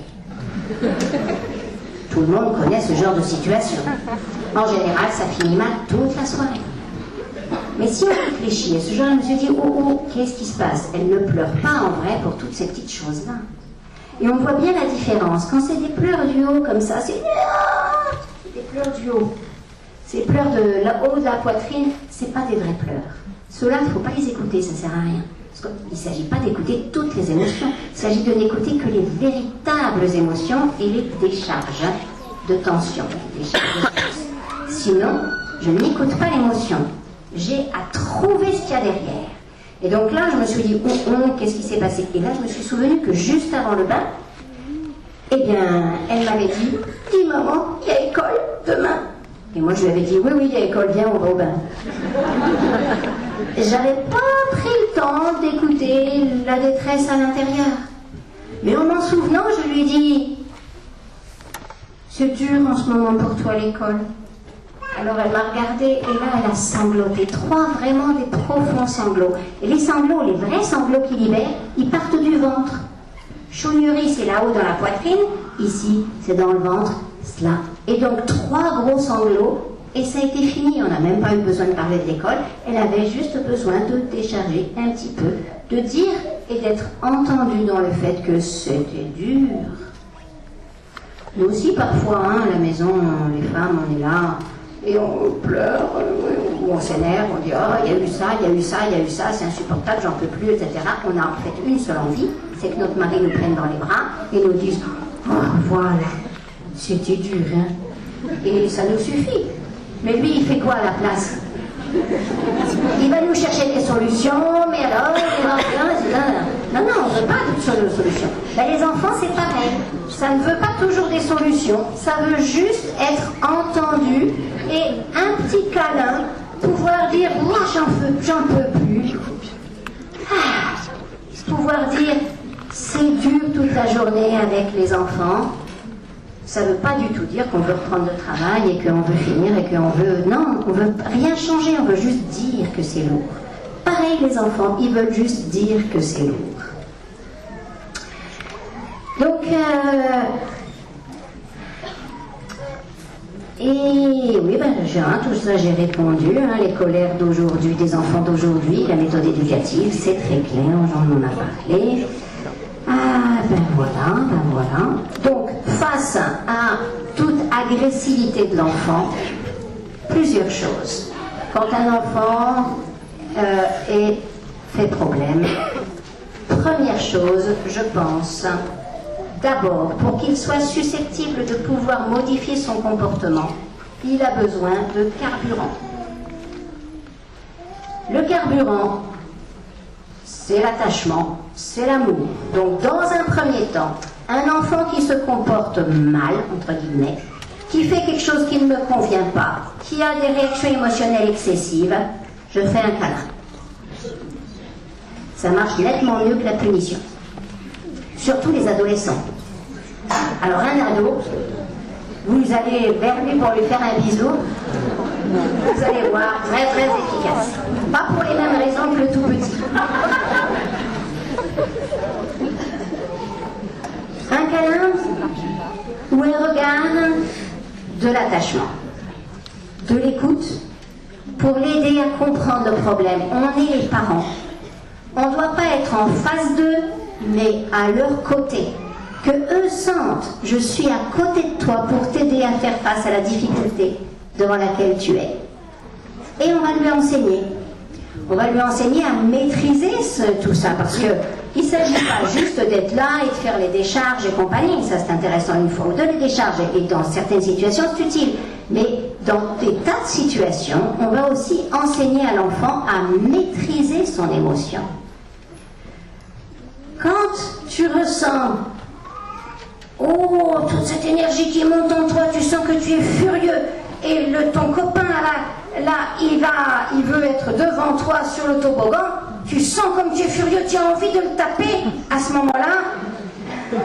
Tout le monde connaît ce genre de situation. En général, ça finit mal toute la soirée. Mais si on réfléchit, ce genre, je me suis dit, oh, qu'est-ce qui se passe? Elle ne pleure pas en vrai pour toutes ces petites choses-là. Et on voit bien la différence. Quand c'est des pleurs du haut comme ça, c'est des pleurs du haut. Ces pleurs de haut de la poitrine, c'est pas des vrais pleurs. Ceux-là, il ne faut pas les écouter, ça ne sert à rien. Parce qu'il ne s'agit pas d'écouter toutes les émotions. Il s'agit de n'écouter que les véritables émotions et les décharges de tension, les décharges de stress. Sinon, je n'écoute pas l'émotion. J'ai à trouver ce qu'il y a derrière. Et donc là, je me suis dit, qu'est-ce qui s'est passé? Et là, je me suis souvenu que juste avant le bain, eh bien, elle m'avait dit, dis maman, il y a école demain. Et moi, je lui avais dit, oui, il y a école, viens, on va au bain. J'avais pas pris le temps d'écouter la détresse à l'intérieur. Mais en m'en souvenant, je lui ai dit, c'est dur en ce moment pour toi l'école. Alors elle m'a regardée et là elle a sangloté. 3 vraiment des profonds sanglots. Et les sanglots, les vrais sanglots qui libèrent, ils partent du ventre. Chouignerie, c'est là-haut dans la poitrine. Ici, c'est dans le ventre. Cela. Et donc 3 gros sanglots et ça a été fini. On n'a même pas eu besoin de parler de l'école. Elle avait juste besoin de décharger un petit peu, de dire et d'être entendue dans le fait que c'était dur. Nous aussi parfois, à la maison, les femmes, on est là. Et on pleure, ou on s'énerve, on dit « Oh, il y a eu ça, il y a eu ça, il y a eu ça, c'est insupportable, j'en peux plus, etc. » On a en fait une seule envie, c'est que notre mari nous prenne dans les bras et nous dise « Oh, voilà, c'était dur, hein ?» Et ça nous suffit. Mais lui, il fait quoi à la place? Il va nous chercher des solutions, mais alors, non, on ne veut pas de solutions. Ben, les enfants, c'est pareil. Ça ne veut pas toujours des solutions, ça veut juste être entendu et un petit câlin, pouvoir dire moi j'en peux plus. Pouvoir dire c'est dur toute la journée avec les enfants. Ça ne veut pas du tout dire qu'on veut reprendre le travail et qu'on veut finir et qu'on veut... Non, on ne veut rien changer, on veut juste dire que c'est lourd. Pareil les enfants, ils veulent juste dire que c'est lourd. Donc, et oui, tout ça j'ai répondu, les colères d'aujourd'hui, des enfants d'aujourd'hui, la méthode éducative, c'est très clair, j'en en a parlé. Voilà. Donc, face à toute agressivité de l'enfant, plusieurs choses. Quand un enfant fait problème, première chose, je pense, d'abord, pour qu'il soit susceptible de pouvoir modifier son comportement, il a besoin de carburant. Le carburant, c'est l'attachement, c'est l'amour. Donc dans un premier temps, un enfant qui se comporte mal, entre guillemets, qui fait quelque chose qui ne me convient pas, qui a des réactions émotionnelles excessives, je fais un câlin. Ça marche nettement mieux que la punition. Surtout les adolescents. Alors un ado, vous allez vers lui pour lui faire un bisou, vous allez voir, très très efficace. Pas pour les mêmes raisons que le tout petit. Un câlin ou un regard, de l'attachement, de l'écoute, pour l'aider à comprendre le problème. On est les parents. On ne doit pas être en face d'eux, mais à leur côté. Que eux sentent, je suis à côté de toi pour t'aider à faire face à la difficulté devant laquelle tu es. Et on va lui enseigner. On va lui enseigner à maîtriser tout ça, parce que il ne s'agit pas juste d'être là et de faire les décharges et compagnie. Ça, c'est intéressant une fois ou deux, les décharges, et dans certaines situations, c'est utile. Mais dans des tas de situations, on va aussi enseigner à l'enfant à maîtriser son émotion. Quand tu ressens toute cette énergie qui monte en toi, tu sens que tu es furieux, et ton copain là, il veut être devant toi sur le toboggan, tu sens comme tu es furieux, tu as envie de le taper. À ce moment-là,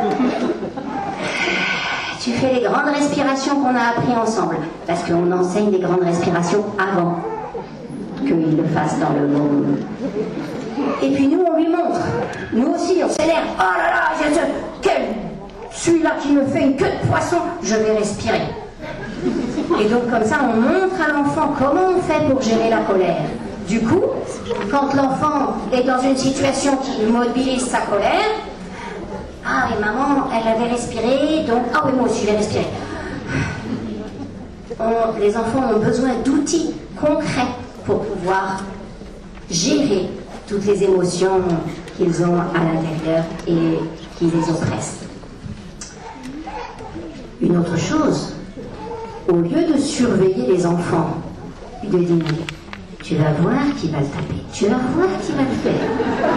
tu fais les grandes respirations qu'on a appris ensemble, parce qu'on enseigne les grandes respirations avant qu'il le fasse dans le monde. Et puis nous, on lui montre. Nous aussi, on s'énerve. Oh là là, celui-là qui me fait une queue de poisson, je vais respirer. Et donc comme ça, on montre à l'enfant comment on fait pour gérer la colère. Du coup, quand l'enfant est dans une situation qui mobilise sa colère, ah oui, maman, elle avait respiré, donc ah oui, moi aussi, je vais respirer. Les enfants ont besoin d'outils concrets pour pouvoir gérer toutes les émotions qu'ils ont à l'intérieur et qui les oppressent. Une autre chose, au lieu de surveiller les enfants, de dire tu vas voir qui va le taper, tu vas voir qui va le faire.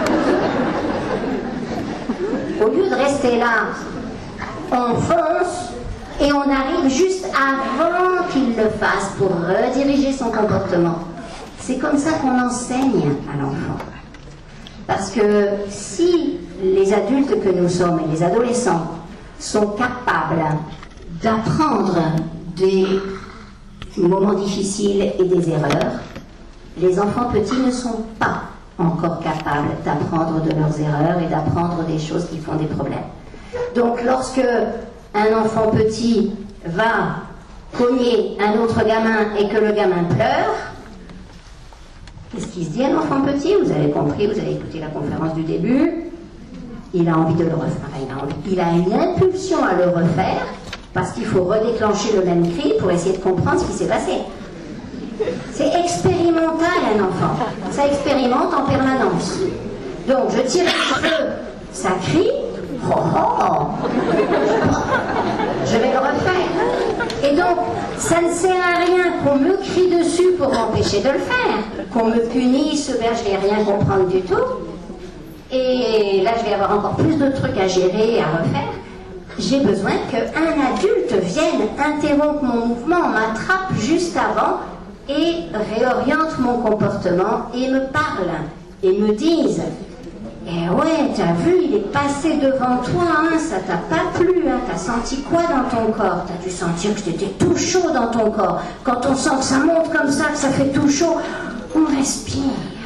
Au lieu de rester là, on fonce et on arrive juste avant qu'il le fasse pour rediriger son comportement. C'est comme ça qu'on enseigne à l'enfant. Parce que si les adultes que nous sommes et les adolescents sont capables d'apprendre des moments difficiles et des erreurs, les enfants petits ne sont pas encore capables d'apprendre de leurs erreurs et d'apprendre des choses qui font des problèmes. Donc lorsque un enfant petit va cogner un autre gamin et que le gamin pleure, qu'est-ce qu'il se dit un enfant petit? Vous avez compris, vous avez écouté la conférence du début, il a envie de le refaire. Il a une impulsion à le refaire parce qu'il faut redéclencher le même cri pour essayer de comprendre ce qui s'est passé. C'est expérimental un enfant, ça expérimente en permanence. Donc je tire les cheveux, ça crie, oh, oh, oh. Je vais le refaire. Et donc ça ne sert à rien qu'on me crie dessus pour m'empêcher de le faire, qu'on me punisse, ben, je ne vais rien comprendre du tout. Et là je vais avoir encore plus de trucs à gérer et à refaire. J'ai besoin qu'un adulte vienne interrompre mon mouvement, m'attrape juste avant et réoriente mon comportement et me parle et me dise eh ouais, t'as vu, il est passé devant toi, hein, ça t'a pas plu, hein, t'as senti quoi dans ton corps? T'as dû sentir que c'était tout chaud dans ton corps. Quand on sent que ça monte comme ça, que ça fait tout chaud, on respire,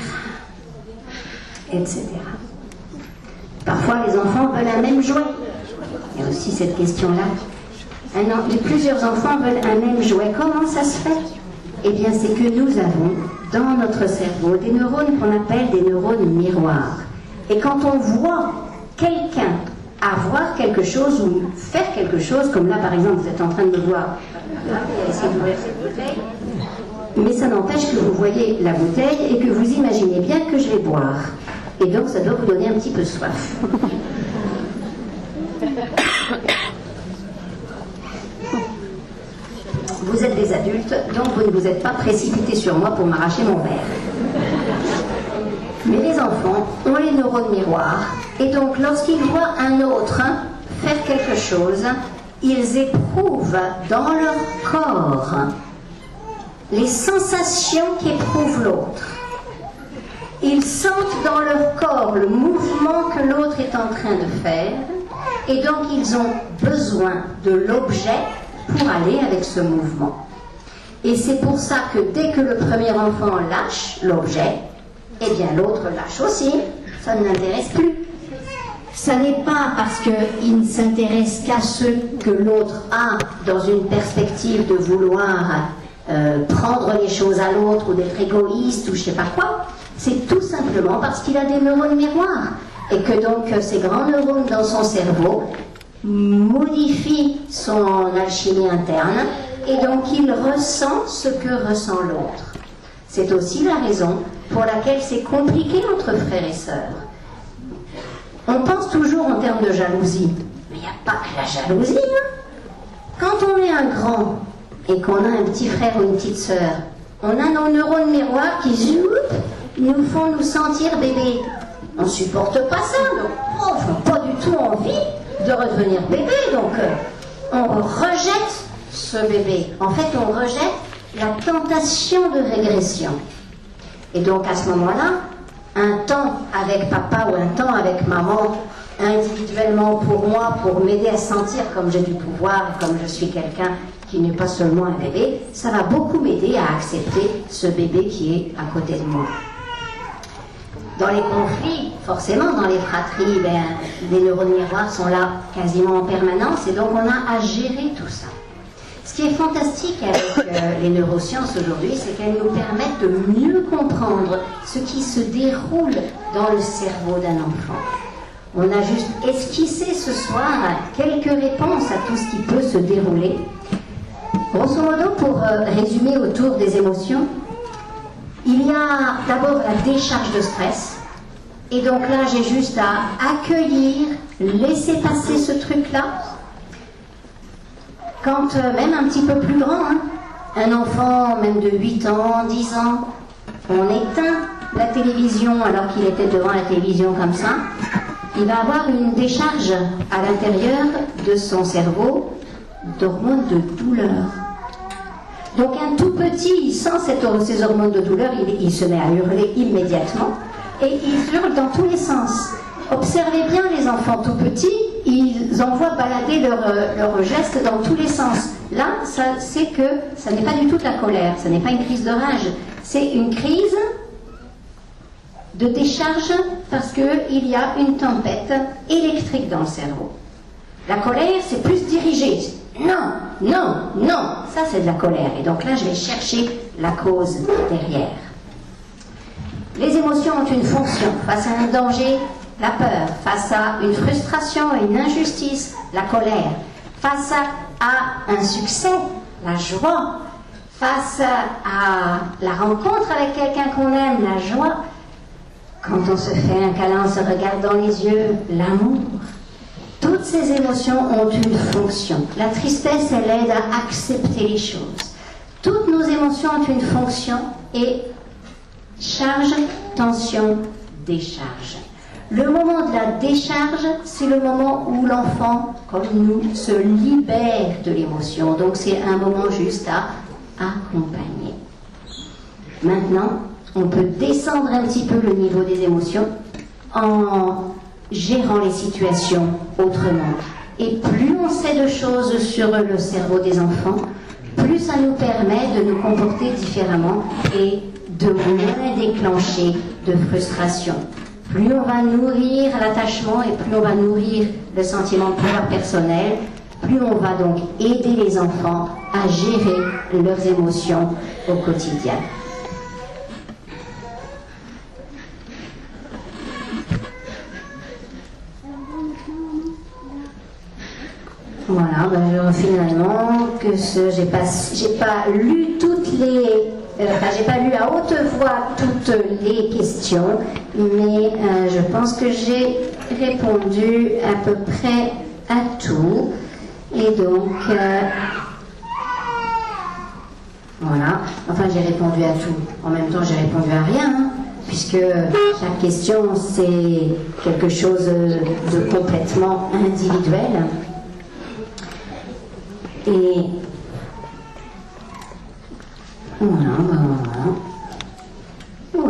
etc. Parfois les enfants veulent un même jouet. Il y a aussi cette question-là. Plusieurs enfants veulent un même jouet. Comment ça se fait? Eh bien, c'est que nous avons dans notre cerveau des neurones qu'on appelle des neurones miroirs. Et quand on voit quelqu'un avoir quelque chose ou faire quelque chose, comme là par exemple, vous êtes en train de me voir, essayez d'ouvrir cette bouteille, mais ça n'empêche que vous voyez la bouteille et que vous imaginez bien que je vais boire. Et donc, ça doit vous donner un petit peu soif. Vous êtes êtes des adultes, donc vous ne vous êtes pas précipités sur moi pour m'arracher mon verre. Mais les enfants ont les neurones miroirs, et donc lorsqu'ils voient un autre faire quelque chose, ils éprouvent dans leur corps les sensations qu'éprouve l'autre. Ils sentent dans leur corps le mouvement que l'autre est en train de faire, et donc ils ont besoin de l'objet pour aller avec ce mouvement. Et c'est pour ça que dès que le premier enfant lâche l'objet, eh bien l'autre lâche aussi, ça ne l'intéresse plus. Ça n'est pas parce qu'il ne s'intéresse qu'à ce que l'autre a dans une perspective de vouloir prendre les choses à l'autre ou d'être égoïste ou je ne sais pas quoi. C'est tout simplement parce qu'il a des neurones miroirs et que donc ces grands neurones dans son cerveau modifient son alchimie interne et donc il ressent ce que ressent l'autre. C'est aussi la raison pour laquelle c'est compliqué entre frères et sœurs. On pense toujours en termes de jalousie, mais il n'y a pas que la jalousie. Quand on est un grand et qu'on a un petit frère ou une petite sœur, on a nos neurones miroirs qui nous font nous sentir bébé. On ne supporte pas ça, donc on n'a pas du tout envie de redevenir bébé, donc on rejette ce bébé. En fait, on rejette la tentation de régression. Et donc à ce moment-là, un temps avec papa ou un temps avec maman, individuellement pour moi, pour m'aider à sentir comme j'ai du pouvoir, comme je suis quelqu'un qui n'est pas seulement un bébé, ça va beaucoup m'aider à accepter ce bébé qui est à côté de moi. Dans les conflits, forcément, dans les fratries, les neurones miroirs sont là quasiment en permanence et donc on a à gérer tout ça. Ce qui est fantastique avec les neurosciences aujourd'hui, c'est qu'elles nous permettent de mieux comprendre ce qui se déroule dans le cerveau d'un enfant. On a juste esquissé ce soir quelques réponses à tout ce qui peut se dérouler. Grosso modo, pour résumer autour des émotions, il y a d'abord la décharge de stress. Et donc là, j'ai juste à accueillir, laisser passer ce truc-là. Quand même un petit peu plus grand, un enfant même de 8 ans, 10 ans, on éteint la télévision alors qu'il était devant la télévision comme ça, il va avoir une décharge à l'intérieur de son cerveau d'hormones de douleur. Donc un tout petit, sans ces hormones de douleur, il se met à hurler immédiatement et il hurle dans tous les sens. Observez bien les enfants tout petits, ils envoient balader leurs gestes dans tous les sens. Là, c'est que ça n'est pas du tout de la colère, ce n'est pas une crise de rage, c'est une crise de décharge parce qu'il y a une tempête électrique dans le cerveau. La colère, c'est plus dirigé. Non, non, non, ça c'est de la colère. Et donc là, je vais chercher la cause derrière. Les émotions ont une fonction. Face à un danger, la peur. Face à une frustration, une injustice, la colère. Face à un succès, la joie. Face à la rencontre avec quelqu'un qu'on aime, la joie. Quand on se fait un câlin, on se regarde dans les yeux, l'amour. Toutes ces émotions ont une fonction. La tristesse, elle aide à accepter les choses. Toutes nos émotions ont une fonction et charge, tension, décharge. Le moment de la décharge, c'est le moment où l'enfant, comme nous, se libère de l'émotion. Donc c'est un moment juste à accompagner. Maintenant, on peut descendre un petit peu le niveau des émotions en gérant les situations autrement. Et plus on sait de choses sur le cerveau des enfants, plus ça nous permet de nous comporter différemment et de moins déclencher de frustration. Plus on va nourrir l'attachement et plus on va nourrir le sentiment de pouvoir personnel, plus on va donc aider les enfants à gérer leurs émotions au quotidien. Voilà, finalement, j'ai pas lu toutes les, j'ai pas lu à haute voix toutes les questions, mais je pense que j'ai répondu à peu près à tout. Et donc, Voilà. Enfin, j'ai répondu à tout. En même temps, j'ai répondu à rien, hein, puisque chaque question, c'est quelque chose de complètement individuel. Et voilà. Oui.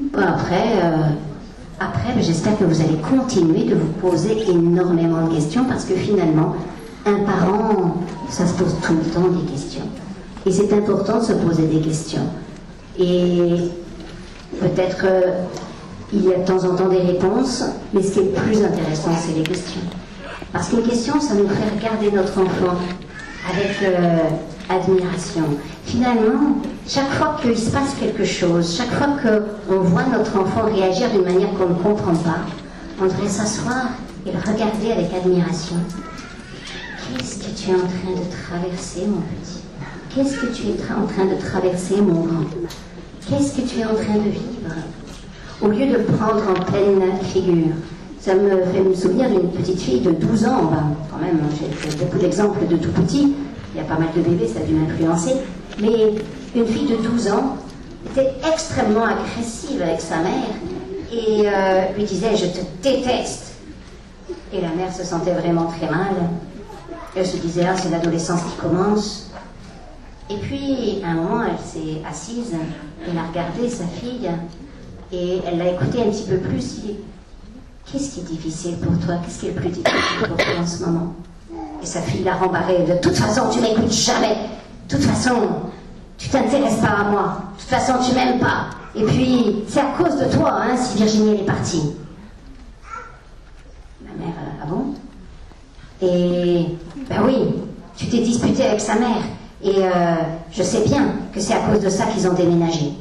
Après, j'espère que vous allez continuer de vous poser énormément de questions, parce que finalement, un parent, ça se pose tout le temps des questions. Et c'est important de se poser des questions. Et peut-être il y a de temps en temps des réponses, mais ce qui est le plus intéressant, c'est les questions. Parce qu'une question, ça nous fait regarder notre enfant avec admiration. Finalement, chaque fois qu'il se passe quelque chose, chaque fois qu'on voit notre enfant réagir d'une manière qu'on ne comprend pas, on devrait s'asseoir et le regarder avec admiration. Qu'est-ce que tu es en train de traverser, mon petit? Qu'est-ce que tu es en train de traverser, mon grand? Qu'est-ce que tu es en train de vivre? Au lieu de le prendre en pleine figure. Ça me fait me souvenir d'une petite fille de 12 ans, quand même, j'ai beaucoup d'exemples de tout petits, il y a pas mal de bébés, ça a dû m'influencer, mais une fille de 12 ans était extrêmement agressive avec sa mère et lui disait « je te déteste ». Et la mère se sentait vraiment très mal. Elle se disait « ah, c'est l'adolescence qui commence ». Et puis, à un moment, elle s'est assise, elle a regardé sa fille et elle l'a écoutée un petit peu plus. Qu'est-ce qui est difficile pour toi? Qu'est-ce qui est le plus difficile pour toi en ce moment? Et sa fille l'a rembarré. De toute façon, tu m'écoutes jamais. De toute façon, tu t'intéresses pas à moi. De toute façon, tu m'aimes pas. Et puis, c'est à cause de toi, hein, si Virginie elle est partie. Ma mère, ah bon? Et, ben oui, tu t'es disputé avec sa mère. Et je sais bien que c'est à cause de ça qu'ils ont déménagé.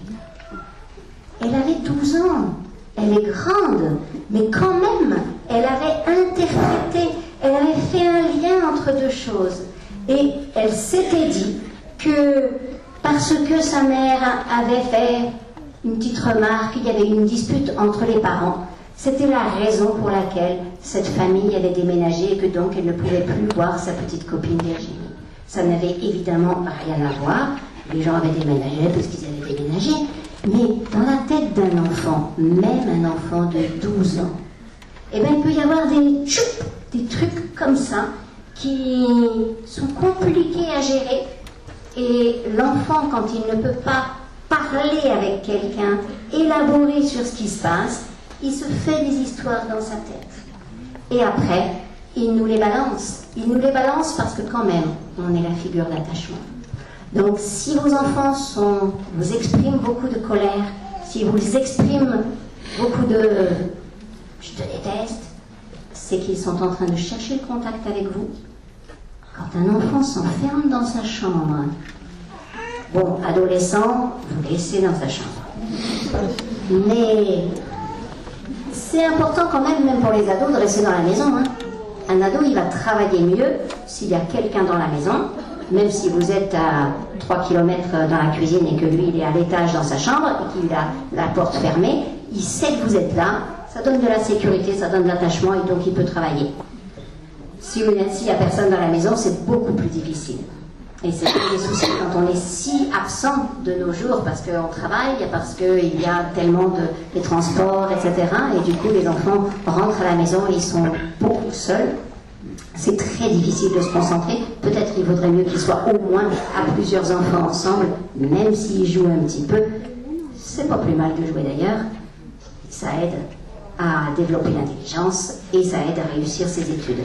Elle avait 12 ans. Elle est grande, mais quand même, elle avait interprété, elle avait fait un lien entre deux choses. Et elle s'était dit que parce que sa mère avait fait une petite remarque, il y avait une dispute entre les parents, c'était la raison pour laquelle cette famille avait déménagé et que donc elle ne pouvait plus voir sa petite copine Virginie. Ça n'avait évidemment rien à voir, les gens avaient déménagé parce qu'ils avaient déménagé, mais dans la tête d'un enfant, même un enfant de 12 ans, eh bien, il peut y avoir des trucs comme ça qui sont compliqués à gérer. Et l'enfant, quand il ne peut pas parler avec quelqu'un, élaborer sur ce qui se passe, il se fait des histoires dans sa tête. Et après, il nous les balance. Il nous les balance parce que quand même, on est la figure d'attachement. Donc, si vos enfants vous expriment beaucoup de colère, si vous expriment beaucoup de « je te déteste », c'est qu'ils sont en train de chercher le contact avec vous. Quand un enfant s'enferme dans sa chambre, bon, adolescent, vous laissez dans sa chambre. Mais c'est important quand même pour les ados, de rester dans la maison. Hein. Un ado, il va travailler mieux s'il y a quelqu'un dans la maison. Même si vous êtes à 3 km dans la cuisine et que lui, il est à l'étage dans sa chambre et qu'il a la porte fermée, il sait que vous êtes là, ça donne de la sécurité, ça donne de l'attachement et donc il peut travailler. S'il n'y a personne dans la maison, c'est beaucoup plus difficile. Et c'est des soucis quand on est si absent de nos jours parce qu'on travaille, parce qu'il y a tellement de transports, etc. Et du coup, les enfants rentrent à la maison et ils sont beaucoup seuls. C'est très difficile de se concentrer. Peut-être qu'il vaudrait mieux qu'ils soient au moins à plusieurs enfants ensemble, même s'ils jouent un petit peu. C'est pas plus mal de jouer d'ailleurs. Ça aide à développer l'intelligence et ça aide à réussir ses études.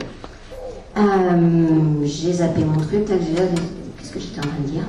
J'ai zappé mon truc. Qu'est-ce que j'étais en train de dire?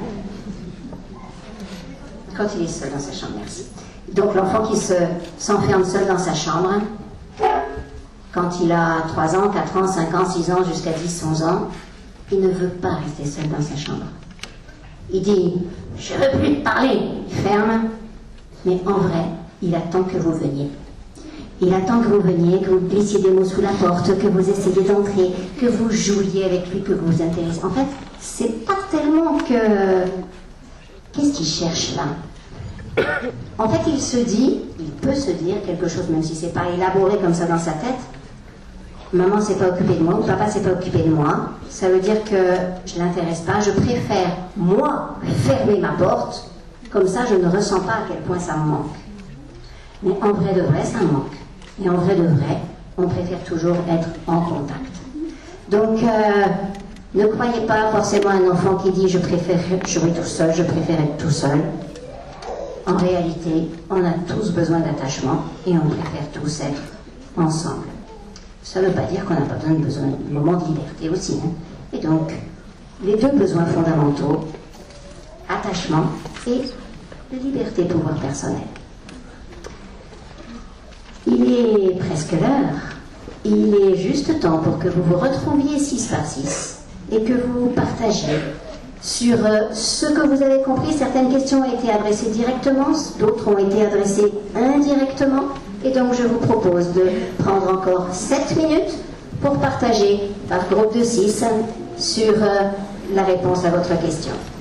Quand il est seul dans sa chambre, merci. Donc l'enfant qui s'enferme seul dans sa chambre, quand il a 3 ans, 4 ans, 5 ans, 6 ans, jusqu'à 10, 11 ans, il ne veut pas rester seul dans sa chambre. Il dit « je ne veux plus te parler », il ferme, mais en vrai, il attend que vous veniez. Il attend que vous veniez, que vous glissiez des mots sous la porte, que vous essayiez d'entrer, que vous jouiez avec lui, que vous vous intéressiez. En fait, c'est pas tellement que... Qu'est-ce qu'il cherche là? En fait, il peut se dire quelque chose, même si c'est pas élaboré comme ça dans sa tête. maman s'est pas occupée de moi, ou papa s'est pas occupé de moi, ça veut dire que je l'intéresse pas, je préfère, moi, fermer ma porte, comme ça je ne ressens pas à quel point ça me manque. Mais en vrai de vrai, ça manque. Et en vrai de vrai, on préfère toujours être en contact. Donc, ne croyez pas forcément à un enfant qui dit « je préfère jouer tout seul, je préfère être tout seul ». En réalité, on a tous besoin d'attachement et on préfère tous être ensemble. Ça ne veut pas dire qu'on n'a pas besoin de moments de liberté aussi. Hein. Et donc, les deux besoins fondamentaux, attachement et liberté, pouvoir personnel. Il est presque l'heure. Il est juste temps pour que vous vous retrouviez 6 par 6 et que vous partagiez sur ce que vous avez compris. Certaines questions ont été adressées directement, d'autres ont été adressées indirectement. Et donc je vous propose de prendre encore 7 minutes pour partager par groupe de 6 sur la réponse à votre question.